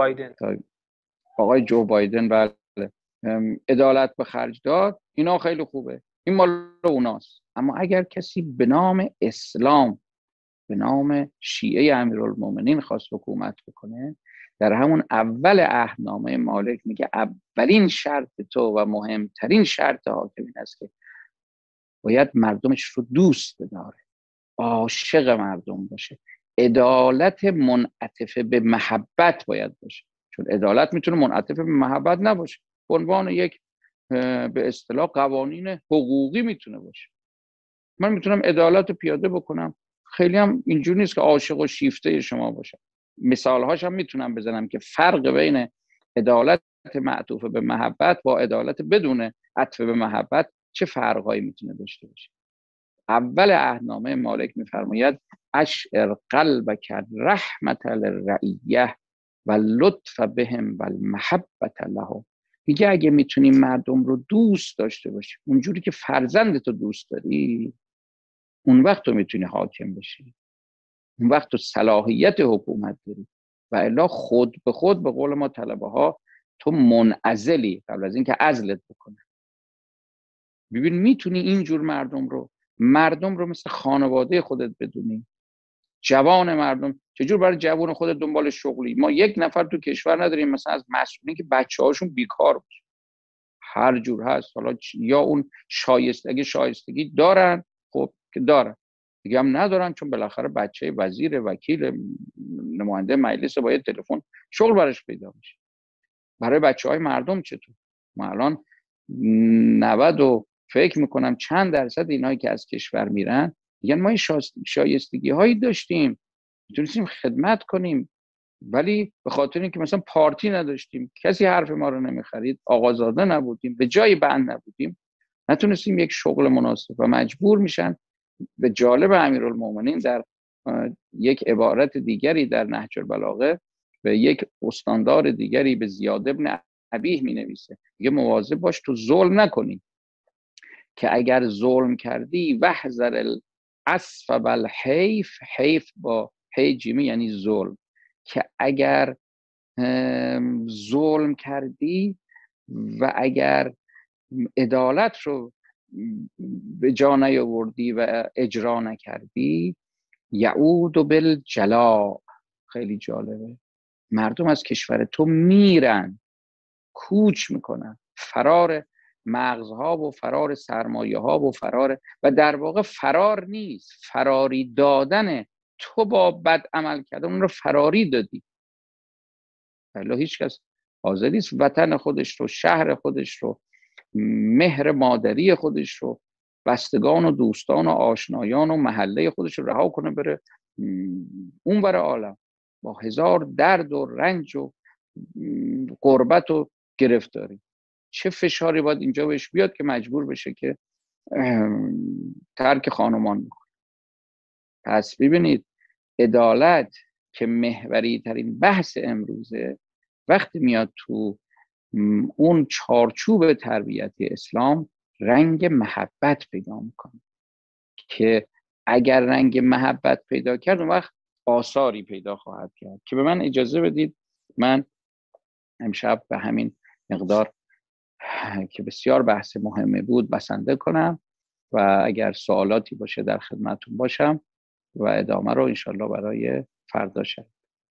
آقای جو بایدن، بله، عدالت به خرج داد. اینا خیلی خوبه، این مال اوناست. اما اگر کسی به نام اسلام، به نام شیعه امیرالمومنین خواست حکومت بکنه، در همون اول عهدنامه مالک میگه اولین شرط تو و مهمترین شرط حاکم این است که باید مردمش رو دوست بداره، عاشق مردم باشه. عدالت منعطف به محبت باید باشه، چون عدالت میتونه منعطف به محبت نباشه، به عنوان یک به اصطلاح قوانین حقوقی میتونه باشه. من میتونم عدالت رو پیاده بکنم، خیلی هم اینجوری نیست که عاشق و شیفته شما باشم. مثالهاش هم میتونم بزنم که فرق بین عدالت معطوف به محبت با عدالت بدون عطف به محبت چه فرقایی میتونه داشته باشه. اول عهدنامه مالک میفرماید اشعر قلبک رحمت للرعیه و لطف بهم و المحبت له. میگه اگه میتونی مردم رو دوست داشته باشی اونجوری که فرزندتو دوست داری، اون وقت تو میتونی حاکم بشی، اون وقت تو صلاحیت حکومت داری. و الا خود به خود به قول ما طلبه ها تو منعزلی قبل از اینکه عزلت بکنه. ببین میتونی اینجور مردم رو مثل خانواده خودت بدونی. جوان مردم، چجور برای جوان خودت دنبال شغلی؟ ما یک نفر تو کشور نداریم مثلا از مسئولین که بچه‌هاشون بیکار باشه. هر جور هست، حالا یا اون شایستگی دارن، خب که دارن، دیگه هم ندارن چون بالاخره بچه وزیر، وکیل، نماینده مجلس با یه تلفن شغل براش پیدا میشه. برای بچه‌های مردم چطور؟ ما الان 90 و فکر میکنم چند درصد اینایی که از کشور میرن میگن ما شایستگی هایی داشتیم، میتونستیم خدمت کنیم، ولی به خاطر اینکه مثلا پارتی نداشتیم، کسی حرف ما رو نمیخرید، آقازاده نبودیم، به جای بند نبودیم، نتونستیم یک شغل مناسب و مجبور میشن. به جالب امیرالمومنین در یک عبارت دیگری در نهج البلاغه به یک استاندار دیگری به زیاد بن ابیه می نویسه، میگه مواظب باش تو ظلم نکنی، که اگر ظلم کردی وحذر الاسف بالحیف، حیف با هی جیمی یعنی ظلم، که اگر ظلم کردی و اگر عدالت رو به جا نیاوردی و اجرا نکردی، یعود بالجلا. خیلی جالبه، مردم از کشور تو میرن، کوچ میکنن، فرار مغزها و فرار سرمایه ها و و در واقع فرار نیست، فراری دادن. تو با بد عمل کردن اون رو فراری دادی. الا هیچ کس حاضر نیست وطن خودش رو، شهر خودش رو، مهر مادری خودش رو، بستگان و دوستان و آشنایان و محله خودش رو رها کنه بره اون برای عالم با هزار درد و رنج و غربت و گرفتاری. چه فشاری باید اینجا بهش بیاد که مجبور بشه که ترک خانمان بکنه. پس ببینید عدالت که محوری ترین بحث امروزه، وقتی میاد تو اون چارچوب تربیتی اسلام رنگ محبت پیدا میکنه که اگر رنگ محبت پیدا کرد اون وقت آثاری پیدا خواهد کرد. که به من اجازه بدید من امشب به همین مقدار که بسیار بحث مهمه بود بسنده کنم و اگر سوالاتی باشه در خدمتون باشم و ادامه رو انشالله برای فردا شد.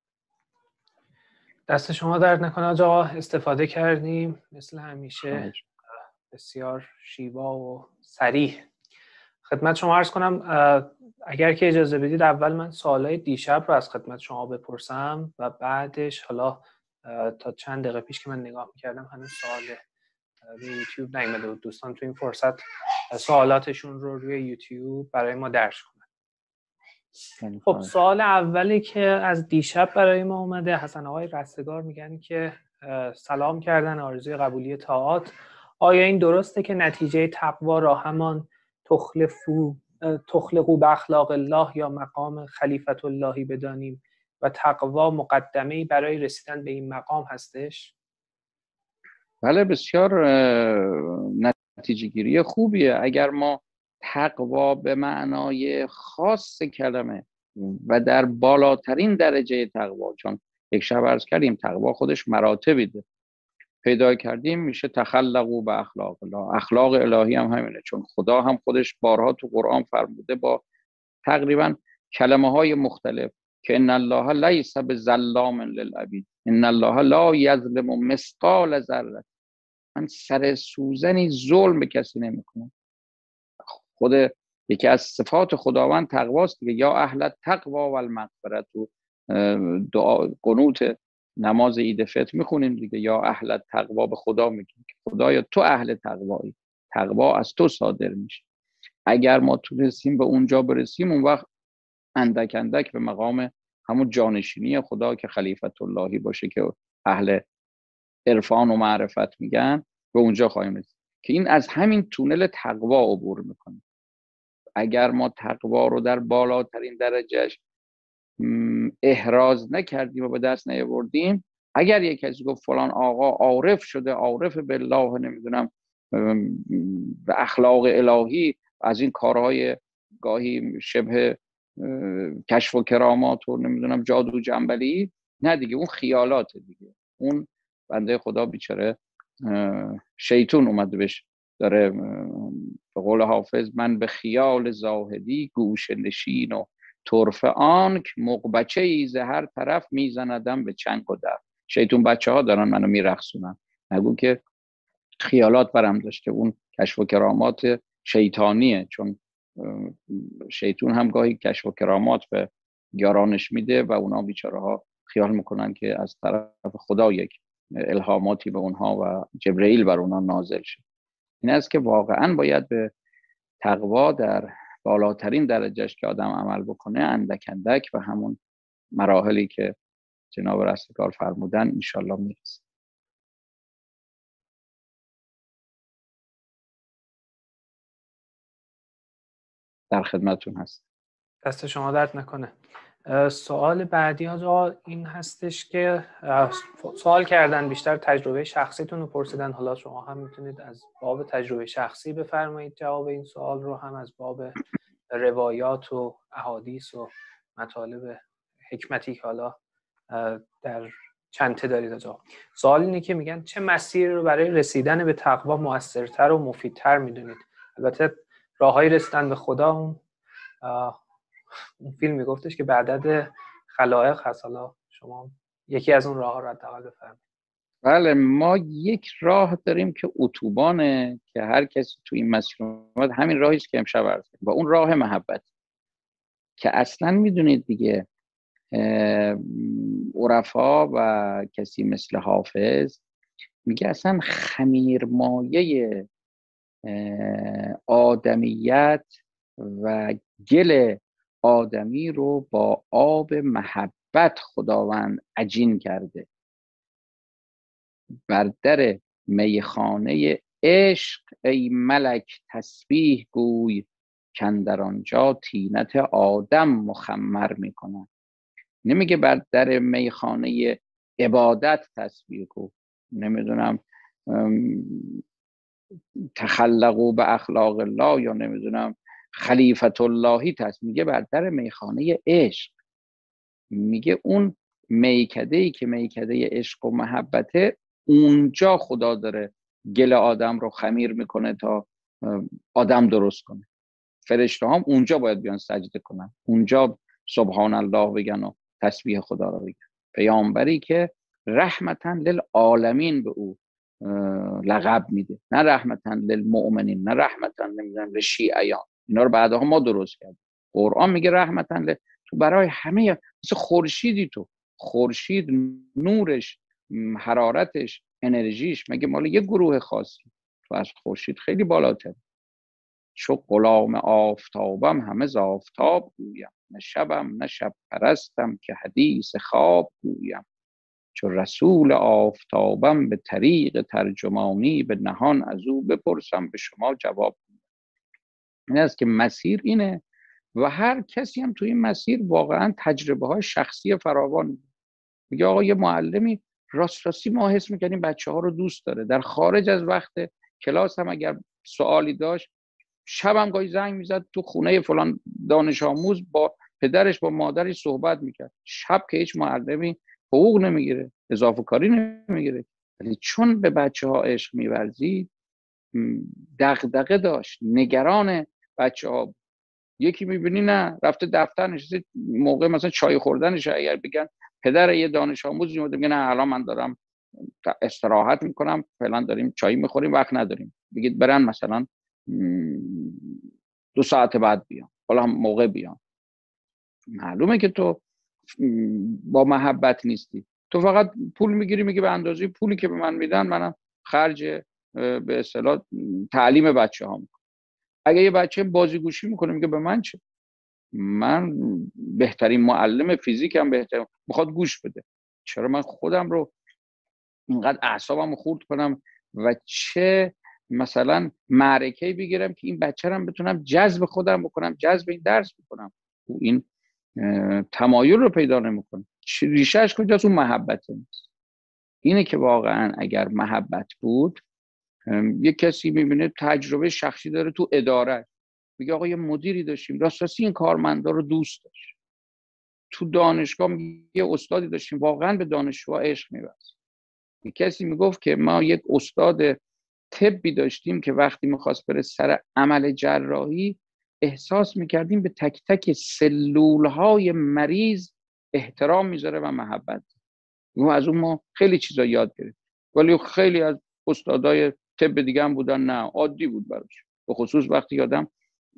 دست شما درد نکنه آقا، استفاده کردیم مثل همیشه بسیار شیوا و صریح. خدمت شما عرض کنم اگر که اجازه بدید اول من سوالای دیشب رو از خدمت شما بپرسم و بعدش حالا تا چند دقیقه پیش که من نگاه میکردم هنوز سوال روی یوتیوب نیامده بود، دوستان تو این فرصت سوالاتشون رو روی یوتیوب برای ما درج کنن. خب سوال اولی که از دیشب برای ما اومده، حسن آقای رستگار میگن که سلام کردن، آرزوی قبولی طاعات. آیا این درسته که نتیجه تقوا را همان تخلقوا باخلاق الله یا مقام خلیفت اللهی بدانیم و تقوا مقدمه‌ای برای رسیدن به این مقام هستش؟ بله، بسیار نتیجه گیری خوبیه. اگر ما تقوا به معنای خاص کلمه و در بالاترین درجه تقوا، چون یک شب عرض کردیم تقوا خودش مراتبی ده، پیدا کردیم میشه تخلقوا باخلاق الله. اخلاق الهی هم همینه، چون خدا هم خودش بارها تو قرآن فرموده با تقریبا کلمه های مختلف که ان الله لیس بظلام للعبید، ان الله لا یظلم مثقال ذره. من سر سوزنی ظلم به کسی نمیکنم. خود یکی از صفات خداوند تقواست دیگه، یا اهل تقوا و المغفرت. و دعا قنوت نماز عید فطر میخونیم دیگه، یا اهل تقوا، به خدا میگیم که خدایا تو اهل تقوایی، تقوا از تو صادر میشه. اگر ما تونستیم به اونجا برسیم اون وقت اندک اندک به مقام همون جانشینی خدا که خلیفت اللهی باشه که اهل عرفان و معرفت میگن، به اونجا خواهیم رسید که این از همین تونل تقوا عبور میکنه. اگر ما تقوا رو در بالاترین درجهش احراز نکردیم و به دست نیاوردیم، اگر یک کسی گفت فلان آقا عارف شده، عارف بالله، نمیدونم به اخلاق الهی، از این کارهای گاهی شبه کشف و کرامات و نمیدونم جادو جنبلی، نه دیگه، اون خیالاته دیگه. اون بنده خدا بیچاره شیطون اومده بهش داره به قول حافظ من به خیال زاهدی گوشه نشین و طرف آنک مغبچه ای ز هر طرف میزندم به چنگ و دف. شیطون بچه ها دارن منو میرقصونن، نگو که خیالات برم داشته. اون کشف و کرامات شیطانیه، چون شیطون هم گاهی کشف و کرامات به یارانش میده و اونا بیچاره ها خیال میکنن که از طرف خدا یک الهاماتی به اونها و جبرئیل بر اونها نازل شد. این است که واقعا باید به تقوا در بالاترین درجهش که آدم عمل بکنه اندک اندک و همون مراحلی که جناب رستگار فرمودن انشالله میرسه. در خدمتون هست. دست شما درد نکنه. سوال بعدی آقا این هستش که سوال کردن بیشتر تجربه شخصیتون رو پرسیدن، حالا شما هم میتونید از باب تجربه شخصی بفرمایید جواب این سوال رو، هم از باب روایات و احادیث و مطالب حکمتی که حالا در چنته دارید آقا. سوال اینه که میگن چه مسیری رو برای رسیدن به تقوا مؤثرتر و مفیدتر میدونید؟ البته راههای رسیدن به خدا اون فیلم میگفتش که به عدد خلائق هست، حالا شما یکی از اون راه ها رو حداقل بفرمایید. بله، ما یک راه داریم که اتوبانه که هر کسی تو این مسیر اومد همین راهی است که امشب عرض کردم، و اون راه محبت که اصلا میدونید دیگه عرفا و کسی مثل حافظ میگه اصلا خمیرمایه آدمیت و گل آدمی رو با آب محبت خداوند عجین کرده. بر در میخانه عشق ای ملک تسبیح گوی، کاندر آنجا طینت آدم مخمر میکنن. نمیگه بر در میخانه عبادت تسبیح گو، نمیدونم تخلقوا به اخلاق الله، یا نمیدونم خلیفت اللهی میگه بر در میخانه عشق. میگه اون میکده‌ای که میکده عشق و محبته، اونجا خدا داره گل آدم رو خمیر میکنه تا آدم درست کنه. فرشته هم اونجا باید بیان سجده کنن، اونجا سبحان الله بگن و تسبیح خدا رو بگن. پیامبری که رحمتا للعالمین به او لقب میده، نه رحمتا للمؤمنین، نه رحمتا نمیدونم للشیعیان، اینا رو بعدها ما درست کردیم. قرآن میگه رحمتا تو برای همه، مثل خورشیدی، تو خورشید نورش، حرارتش، انرژیش مگه مال یه گروه خاصی؟ تو از خورشید خیلی بالاتر. چو غلام آفتابم همه ز آفتاب گویم، نه شبم نه شب پرستم که حدیث خواب گویم. چو رسول آفتابم به طریق ترجمانی، به نهان از او بپرسم به شما جواب گویم. این است که مسیر اینه و هر کسی هم تو این مسیر واقعا تجربه های شخصی فراوان. میگه آقا یه معلمی راستی ما حس میکنیم بچه ها رو دوست داره، در خارج از وقت کلاس هم اگر سوالی داشت، شبم گاهی زنگ میزد تو خونه فلان دانش آموز، با پدرش با مادرش صحبت میکرد. شب که هیچ معلمی حقوق نمیگیره، اضافه کاری نمیگیره، ولی چون به بچه ها عشق میورزید، دغدغه داشت، نگران بچه ها. یکی میبینی نه رفته دفتر نشسته، موقع مثلا چای خوردنش اگر بگن پدر یه دانش آموزی اومده میگه نه الان من دارم استراحت میکنم، فعلا داریم چای میخوریم، وقت نداریم، بگید برن مثلا 2 ساعت بعد بیان، حالا هم موقع بیان. معلومه که تو با محبت نیستی، تو فقط پول میگیری، میگه به اندازه پولی که به من میدن منم خرج به اصطلاح تعلیم بچه ها میکنم. اگه یه بچه بازیگوشی میکنه میگه به من چه، من بهترین معلم فیزیکم، میخواد گوش بده، چرا من خودم رو اینقدر اعصابم رو خورد کنم و چه مثلا معرکه‌ای بگیرم که این بچه رو بتونم جذب خودم بکنم، جذب این درس بکنم. و این تمایل رو پیدا نمیکنه. ریشهش کجاست؟ اون محبت نیست. اینه که واقعا اگر محبت بود، یک کسی میبینه تجربه شخصی داره تو اداره، میگه آقا یه مدیری داشتیم راستی این کارمندا رو دوست داشت. تو دانشگاه یه استادی داشتیم واقعا به دانشجوها عشق می‌ورزید. یک کسی میگفت که ما یک استاد طبی داشتیم که وقتی میخواست بره سر عمل جراحی، احساس میکردیم به تک تک سلولهای مریض احترام میذاره و محبت. و از اون ما خیلی چیزا یاد گرفتیم. ولی خیلی از استادای طب دیگه هم بودن نه عادی بود براش، به خصوص وقتی یادم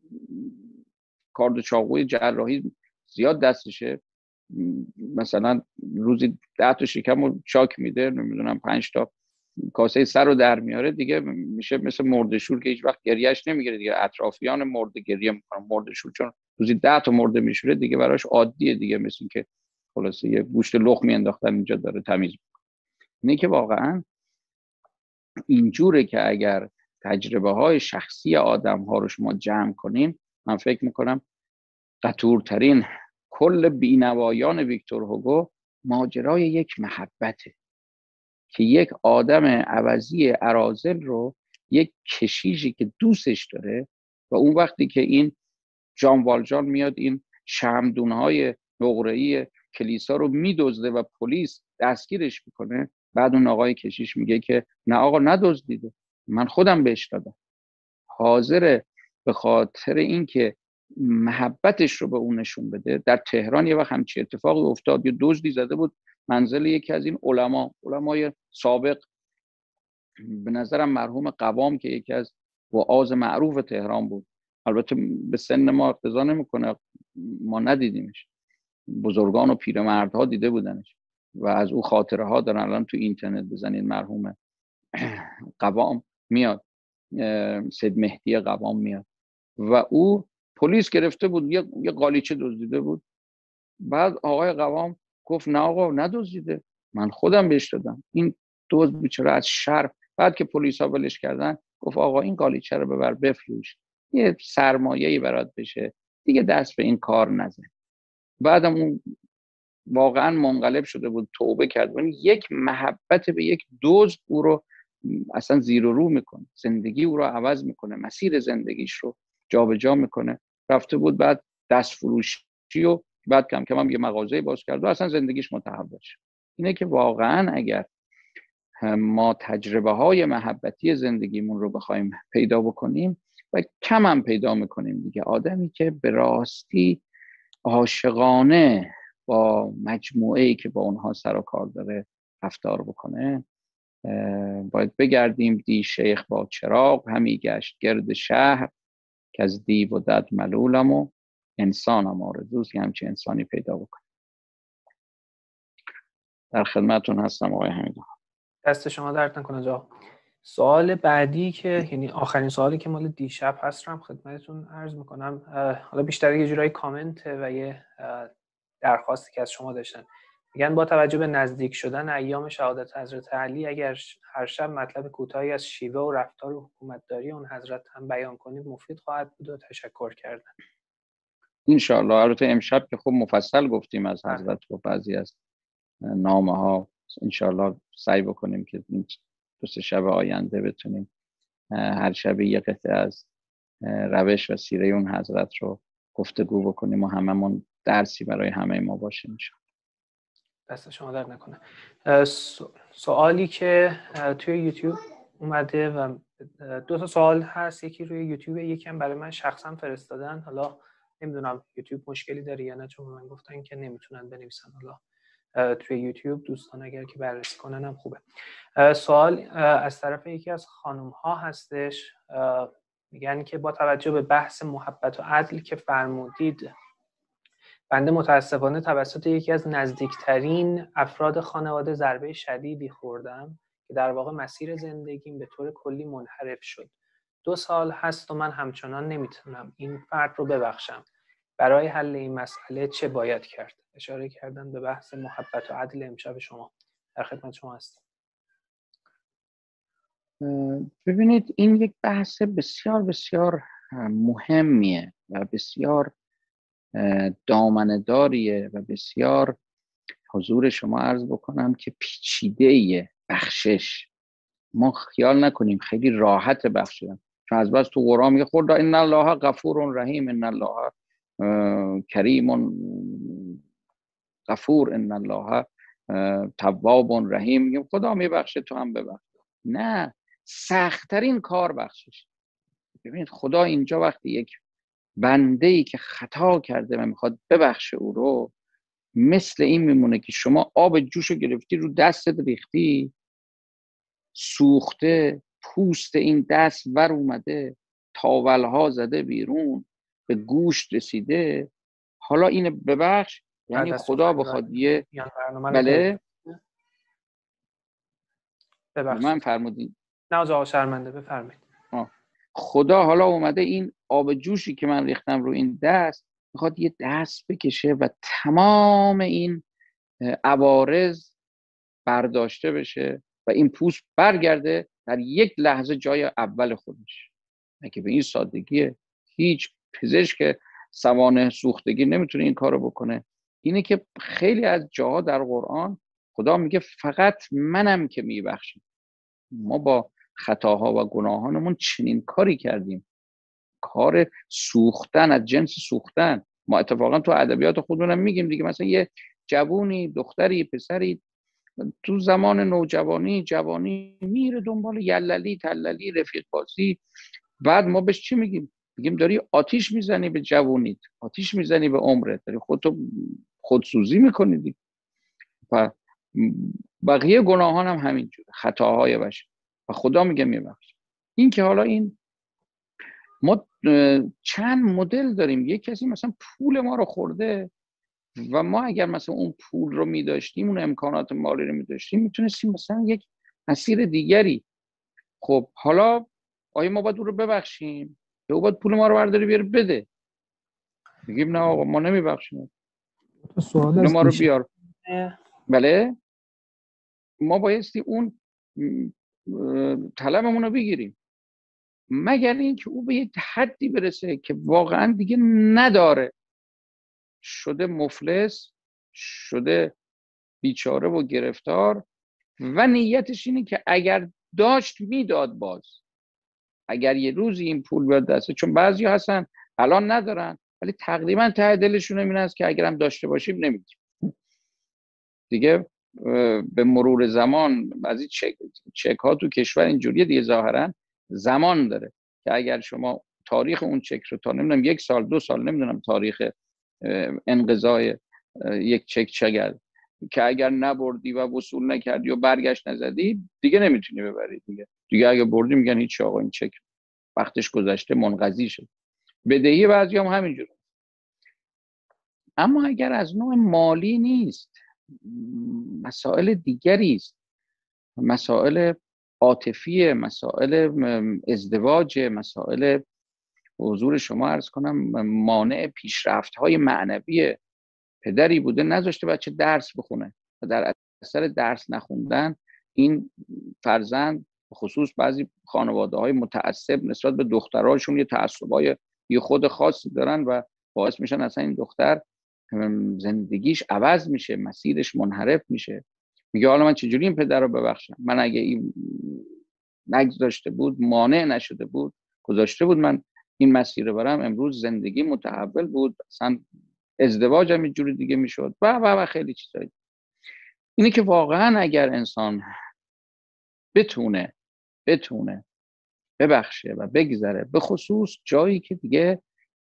کارد چاقوی جراحی زیاد دستشه، مثلا روزی 10 تا شکم رو چاک میده، نمیدونم 5 تا کاسه سر رو در میاره، دیگه میشه مثل مرده‌شور که هیچ وقت گریهش نمیگیره دیگه، اطرافیان مرده گریه میکنن. مرده‌شور چون روزی 10 تا مرده میشوره دیگه براش عادیه دیگه، مثل که خلاصه یه گوشت لخمی انداختن اینجا داره تمیز میکنه. اینه که واقعا اینجوره که اگر تجربه های شخصی آدم ها رو شما جمع کنین، من فکر میکنم قطورترین کل بینوایان ویکتور هوگو ماجرای یک محبته که یک آدم عوضی اراذل رو یک کشیشی که دوستش داره، و اون وقتی که این جان والژان میاد این شمعدون‌های نقره‌ای کلیسا رو میدزده و پلیس دستگیرش میکنه، بعد اون آقای کشیش میگه که نه آقا ندزدیده، من خودم بهش دادم. حاضره به خاطر اینکه محبتش رو به اون نشون بده. در تهران یه وقت همچین اتفاقی افتاد، یه دزدی زده بود منزل یکی از این علمای سابق، به نظرم مرحوم قوام که یکی از وعاظ معروف تهران بود، البته به سن ما اقتضا نمیکنه، ما ندیدیمش، بزرگان و پیرمردها دیده بودنش و از او خاطره ها دارن. الان تو اینترنت بزنید مرحوم قوام میاد، سید مهدی قوام میاد و او پلیس گرفته بود یه قالیچه دزدیده بود. بعد آقای قوام گفت نه آقا ندزدیده، من خودم بهش دادم. این دزد بیچاره از شر بعد که پلیسا ولش کردن گفت آقا این قالیچه رو ببر بفروش، یه سرمایه‌ای برات بشه، دیگه دست به این کار نزن. بعدم اون واقعا منقلب شده بود، توبه کرد. یعنی یک محبت به یک دزد او رو اصلا زیر و رو میکنه، زندگی او رو عوض میکنه، مسیر زندگیش رو جابجا میکنه. رفته بود بعد دست فروشی و بعد کم کم هم یه مغازه باز کرد و اصلا زندگیش متحول شد. اینه که واقعا اگر ما تجربه های محبتی زندگیمون رو بخوایم پیدا بکنیم و کم هم پیدا میکنیم دیگه، آدمی که به راستی عاشقانه با مجموعه‌ای که با اونها سر و کار داره رفتار بکنه، باید بگردیم دی شیخ با چراغ همی گشت گرد شهر، که از دیو و دد ملولم و انسانم آرزوست که همچه انسانی پیدا بکنه. در خدمتون هستم آقای حمیدآقا. دست شما درد نکنه جا. سوال بعدی که یعنی آخرین سوالی که مال دیشب هست رو هم خدمتتون عرض میکنم. حالا بیشتر یه جورایی کامنت و یه درخواستی که از شما داشتن. میگن با توجه به نزدیک شدن ایام شهادت حضرت علی، اگر هر شب مطلب کوتاهی از شیوه و رفتار و حکومتداری اون حضرت هم بیان کنید مفید خواهد بود و تشکر کردن. انشاءالله. البته امشب که خب مفصل گفتیم از حضرت و بعضی از نامه ها، انشاءالله سعی بکنیم که این 2-3 شب آینده بتونیم هر شب یه قطعه از روش و سیره اون حضرت رو گفتگو بکنیم و هممون درسی برای همه ما باشه انشاءالله. دست شما درد نکنه. سوالی که توی یوتیوب اومده و 2 تا سوال هست، یکی روی یوتیوب، یکی هم برای من شخصا فرستادن. حالا نمیدونم یوتیوب مشکلی داره یا نه، چون من گفتن که نمیتونن بنویسن. حالا توی یوتیوب دوستان اگر که بررسی کنن هم خوبه. سوال از طرف یکی از خانم ها هستش، میگن که با توجه به بحث محبت و عدل که فرمودید، بنده متاسفانه توسط یکی از نزدیکترین افراد خانواده ضربه شدیدی خوردم که در واقع مسیر زندگیم به طور کلی منحرف شد. 2 سال هست و من همچنان نمیتونم این فرد رو ببخشم. برای حل این مسئله چه باید کرد؟ اشاره کردن به بحث محبت و عدل امشب شما. در خدمت شما هستم. ببینید این یک بحث بسیار بسیار مهمیه و بسیار دامنه‌داریه و بسیار حضور شما عرض بکنم که پیچیده‌ایه. بخشش ما خیال نکنیم خیلی راحت بخشیدن، چون از بس تو قرآن میگه خدا ان الله غفور رحیم، ان الله کریم غفور، ان الله تواب رحیم. میگه خدا میبخشه تو هم ببخش. نه، سخت‌ترین کار بخشش. ببینید خدا اینجا وقتی یک بنده‌ای که خطا کرده و میخواد ببخشه او رو، مثل این میمونه که شما آب جوشو گرفتی رو دستت ریختی، سوخته، پوست این دست ور اومده، تاولها زده بیرون، به گوشت رسیده، حالا اینو ببخش. یعنی خدا بخواد یه بله من فرمودین نه آقا شرمنده بفرمایید. خدا حالا اومده این آب جوشی که من ریختم رو این دست میخواد یه دست بکشه و تمام این عوارض برداشته بشه و این پوست برگرده در یک لحظه جای اول خودش. اگه به این سادگیه، هیچ پزشک سوانح سوختگی نمیتونه این کارو بکنه. اینه که خیلی از جاها در قرآن خدا میگه فقط منم که میبخشم. ما با خطاها و گناهانمون چنین کاری کردیم، کار سوختن از جنس سوختن. ما اتفاقا تو ادبیات خودمونم میگیم دیگه، مثلا یه جوونی، دختری، پسری تو زمان نوجوانی، جوانی میره دنبال یللی تللی، رفیق بازی، بعد ما بهش چی میگیم؟ میگیم داری آتیش میزنی به جوونیت، آتیش میزنی به عمرت، داری خودتو خودسوزی میکنی دیگه. و بقیه گناهان هم همینجوره، خطاهای بشر، و خدا میگه میبخشه. این که حالا این ما چند مدل داریم. یک کسی مثلا پول ما رو خورده و ما اگر مثلا اون پول رو میداشتیم، اون امکانات مالی رو میداشتیم، میتونستیم مثلا یک مسیر دیگری. خب حالا آیا ما باید اون رو ببخشیم یا او باید پول ما رو برداری بیاره بده؟ میگیم نه آقا ما نمیبخشیم، پول ما رو بیار. بله ما بایستی اون طلبمون رو بگیریم، مگر اینکه او به یک حدی برسه که واقعا دیگه نداره، شده مفلس، شده بیچاره و گرفتار و نیتش اینه که اگر داشت میداد باز، اگر یه روزی این پول بیاد دسته، چون بعضی هستن الان ندارن ولی تقریبا ته دلشون این است که اگرم داشته باشیم نمیدیم دیگه. به مرور زمان بعضی چک ها تو کشور اینجوریه دیگه، ظاهرا زمان داره که اگر شما تاریخ اون چک رو تا نمیدونم 1 سال 2 سال نمیدونم تاریخ انقضای یک چک چقدر، که اگر نبردی و وصول نکردی و برگشت نزدی دیگه نمیتونی ببری دیگه اگه بردی میگن هیچ آقا این چک وقتش گذشته منقضی شد. بدهی بعضی هم همینجوره. اما اگر از نوع مالی نیست، مسائل دیگری است، مسائل عاطفی، مسائل ازدواج، مسائل حضور شما عرض کنم مانع پیشرفت‌های معنوی، پدری بوده نذاشته بچه درس بخونه و در اثر درس نخوندن این فرزند، خصوص بعضی خانواده‌های متعصب نسبت به دختراشون یه تعصبای یه خود خاصی دارن و باعث میشن اصلا این دختر زندگیش عوض میشه، مسیرش منحرف میشه. میگه حالا من چجوری این پدر رو ببخشم؟ من اگه این نگذاشته بود، مانع نشده بود، گذاشته بود من این مسیر رو برم، امروز زندگی متحول بود، اصلا ازدواجم یه جوری دیگه میشد و خیلی چیزایی. اینه که واقعا اگر انسان بتونه ببخشه و بگذره، به خصوص جایی که دیگه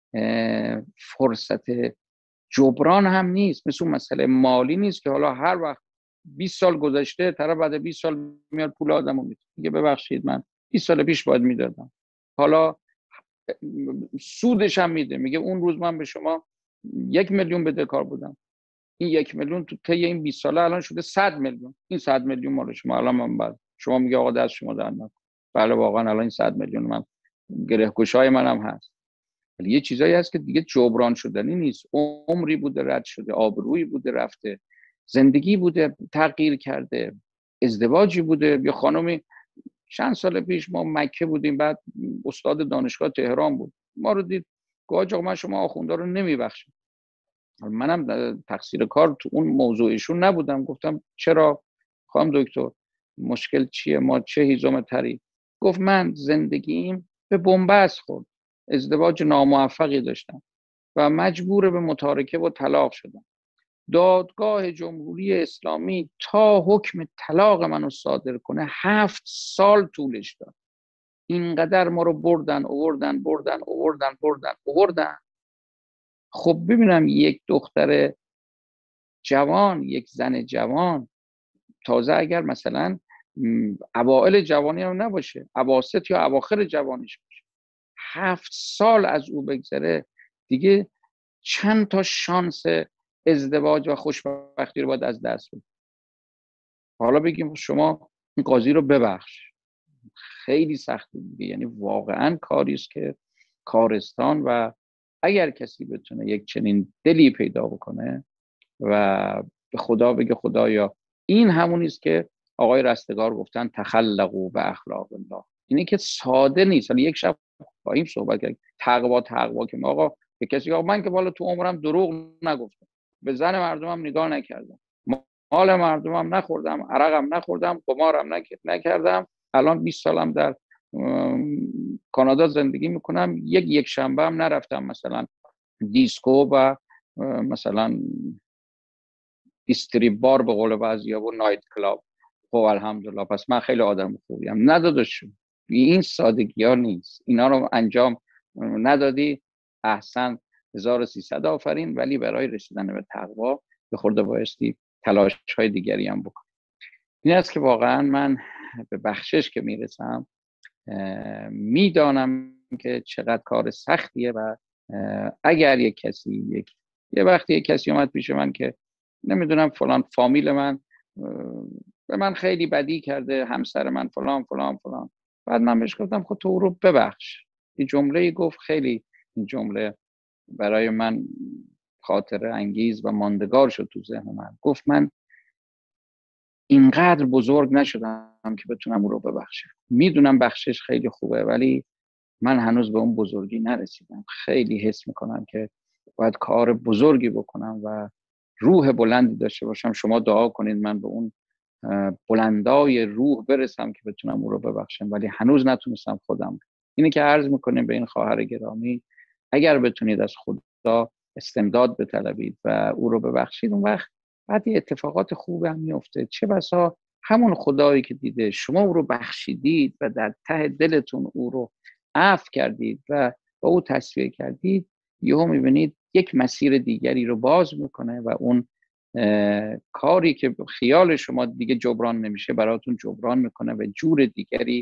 فرصت جبران هم نیست، مثل اون مسئله مالی نیست که حالا هر وقت 20 سال گذشته طرف بعد 20 سال میاد پول آدمو میده، میگه ببخشید من 20 سال پیش باید میدادم، حالا سودش هم میده، میگه اون روز من به شما 1 میلیون بدهکار بودم، این 1 میلیون تو طی این 20 ساله الان شده 100 میلیون، این 100 میلیون مال شما، الان من بعد شما میگه آقا دست شما در نکن. بله واقعا الان این 100 میلیون من گره‌گشای منم هست، ولی یه چیزایی هست که دیگه جبران شدنی نیست. عمری بوده رد شده، آبرویی بوده رفته، زندگی بوده تغییر کرده، ازدواجی بوده. یا خانمی چند سال پیش ما مکه بودیم، بعد استاد دانشگاه تهران بود، ما رو دید گفت آقا من شما آخوندا رو نمیبخشم. منم تقصیر کار تو اون موضوعشون نبودم، گفتم چرا خانم دکتر مشکل چیه، ما چه هیزم تری؟ گفت من زندگیم به بنبست خورد، ازدواج ناموفقی داشتم و مجبور به متارکه و طلاق شدم. دادگاه جمهوری اسلامی تا حکم طلاق منو صادر کنه 7 سال طولش داد. اینقدر ما رو بردن آوردن. خب ببینم یک دختر جوان، یک زن جوان، تازه اگر مثلا اوائل جوانی هم نباشه، اواسط یا اواخر جوانیش باشه، 7 سال از او بگذره، دیگه چند تا شانس ازدواج و خوشبختی رو باید از دست بده. حالا بگیم شما این قاضی رو ببخش، خیلی سخته دیگه، یعنی واقعا کاری است که کارستان، و اگر کسی بتونه یک چنین دلی پیدا بکنه و به خدا بگه خدایا این همونی است که آقای رستگار گفتن تخلقوا به اخلاق الله، اینه که ساده نیست. حالا یک شب با این صحبت کردیم تقوا که آقا به کسی آقا من که بالا تو عمرم دروغ نگفتم، به زن مردمم نگاه نکردم، مال مردمم نخوردم، عرقم نخوردم، قمارم نکردم، الان 20 سالم در کانادا زندگی میکنم، یک شنبه هم نرفتم مثلا دیسکو و مثلا استریپ بار به قول بعضیا و نایت کلاب. خب الحمدلله پس من خیلی آدم خوبیم. ندادش این سادگی ها نیست، اینا رو انجام ندادی، احسن 1300 آفرین، ولی برای رسیدن به تقوا به خورده بایستی تلاش های دیگری هم بکن. این است که واقعا من به بخشش که میرسم میدانم که چقدر کار سختیه و اگر یک کسی یه وقتی یک کسی اومد پیش من که نمیدونم فلان فامیل من به من خیلی بدی کرده، همسر من فلان فلان فلان، بعد من بهش گفتم خب تو رو ببخش. این جمله گفت، خیلی این جمله برای من خاطره انگیز و ماندگار شد تو ذهن من. گفت من اینقدر بزرگ نشدم که بتونم او رو ببخشم. میدونم بخشش خیلی خوبه، ولی من هنوز به اون بزرگی نرسیدم. خیلی حس میکنم که باید کار بزرگی بکنم و روح بلندی داشته باشم. شما دعا کنید من به اون بلندای روح برسم که بتونم او رو ببخشم، ولی هنوز نتونستم خودم. اینه که عرض میکنیم به این خواهر گرامی، اگر بتونید از خدا استمداد بطلبید و او رو ببخشید، اون وقت بعد یه اتفاقات خوب هم میفته. چه بسا همون خدایی که دیده شما او رو بخشیدید و در ته دلتون او رو عفو کردید و با او تصفیه کردید، یهو میبینید یک مسیر دیگری رو باز میکنه و اون کاری که خیال شما دیگه جبران نمیشه براتون جبران میکنه و جور دیگری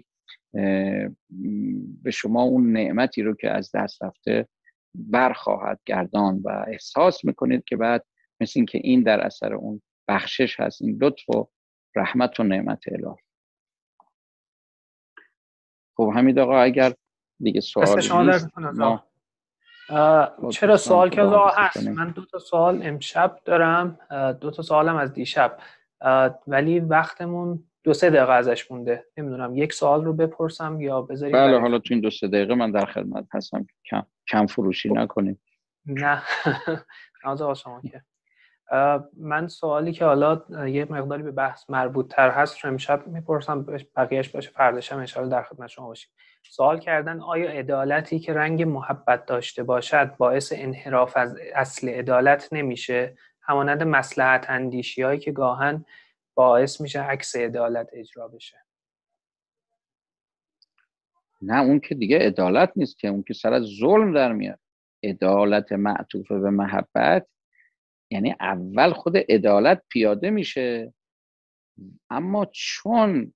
به شما اون نعمتی رو که از دست رفته برخواهد گردان و احساس میکنید که بعد مثل این که این در اثر اون بخشش هست، این لطف و رحمت و نعمت الهی. خب حمید آقا اگر دیگه سوالی نیست ما چرا سوال که هست؟ من 2 تا سوال امشب دارم، 2 تا سوالم از دیشب، ولی وقتمون 2-3 دقیقه ازش مونده. نمیدونم یک سوال رو بپرسم یا بذاریم؟ بله حالا تو این 2-3 دقیقه من در خدمت هستم، کم فروشی نکنیم. نه نازا شما که من سوالی که حالا یه مقداری به بحث مربوط تر هست رو امشب میپرسم، بقیهش باشه فرداشم انشاءالله در خدمت شما باشیم. سوال کردن آیا عدالتی که رنگ محبت داشته باشد باعث انحراف از اصل عدالت نمیشه، همانند مصلحت اندیشی هایی که گاهن باعث میشه عکس عدالت اجرا بشه؟ نه اون که دیگه عدالت نیست، که اون که سر از ظلم در میاد. عدالت معطوف به محبت یعنی اول خود عدالت پیاده میشه، اما چون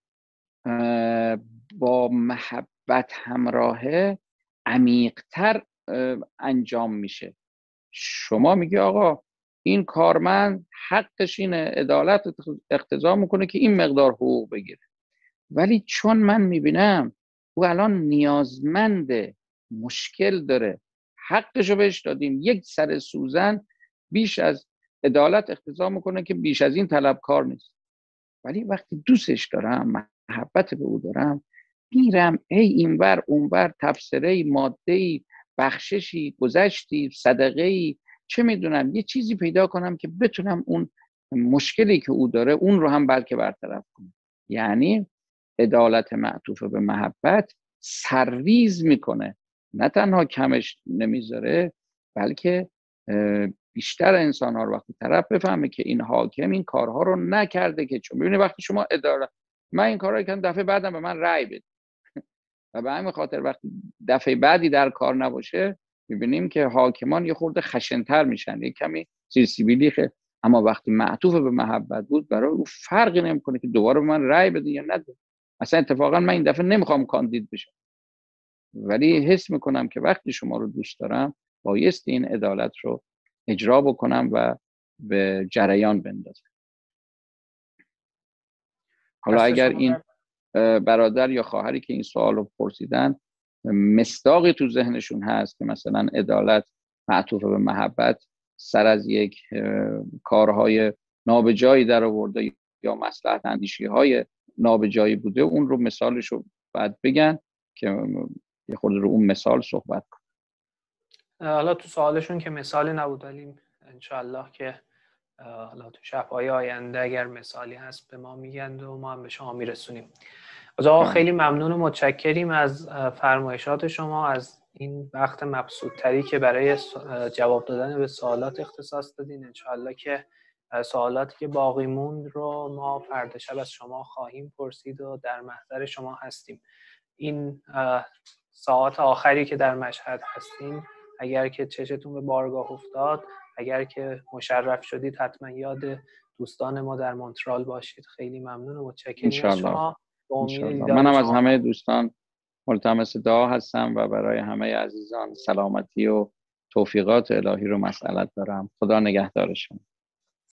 با محبت همراهه عمیق‌تر انجام میشه. شما میگی آقا این کارمند حقش اینه، عدالت اقتضا میکنه که این مقدار حقوق بگیره، ولی چون من میبینم او الان نیازمنده، مشکل داره، حقشو بهش دادیم، یک سر سوزن بیش از عدالت اقتضا میکنه که بیش از این طلبکار نیست، ولی وقتی دوستش دارم، محبت به او دارم، میرم اینور اونور، تبصره ماده‌ای، بخششی، گذشتی، صدقه‌ای، چه میدونم یه چیزی پیدا کنم که بتونم اون مشکلی که او داره اون رو هم بلکه برطرف کنم. یعنی عدالت معطوف به محبت سرریز میکنه، نه تنها کمش نمیذاره، بلکه بیشتر انسان ها رو وقتی طرف بفهمه که این حاکم این کارها رو نکرده، که چون ببینید وقتی شما عدالت، من این کارا کردم دفعه بعدم به من رأی بده و به همین خاطر وقتی دفعه بعدی در کار نباشه میبینیم که حاکمان یه خورده خشن‌تر میشن، یه کمی سیبیلیخه، اما وقتی معطوف به محبت بود برای او فرقی نمیکنه که دوباره به من رأی بده یا نده. اصلا اتفاقا من این دفعه نمیخوام کاندید بشم، ولی حس میکنم که وقتی شما رو دوست دارم بایست این عدالت رو اجرا بکنم و به جریان بندازم. حالا اگر این برادر یا خواهری که این سوال رو پرسیدن مصداقی تو ذهنشون هست که مثلا عدالت معطوف به محبت سر از یک کارهای نابجایی در آورده یا مصلحت اندیشی های نابجایی بوده، اون رو مثالش رو بعد بگن که یه خورده رو اون مثال صحبت کن. حالا تو سوالشون که مثالی نبود، ولی انشاءالله که حالا تو شب‌های آینده اگر مثالی هست به ما میگن و ما هم به شما میرسونیم. آقا خیلی ممنون و متشکریم از فرمایشات شما، از این وقت مبسوط‌تری که برای جواب دادن به سوالات اختصاص دادین. انشاءالله که سوالاتی که باقی موند رو ما فردا شب از شما خواهیم پرسید و در محضر شما هستیم. این ساعات آخری که در مشهد هستیم، اگر که چشتون به بارگاه افتاد، اگر که مشرف شدید، حتما یاد دوستان ما در مونترال باشید. خیلی ممنون و متشکریم از شما. منم از همه دوستان ملتمس دعا هستم و برای همه عزیزان سلامتی و توفیقات الهی رو مسئلت دارم. خدا نگهدارشون.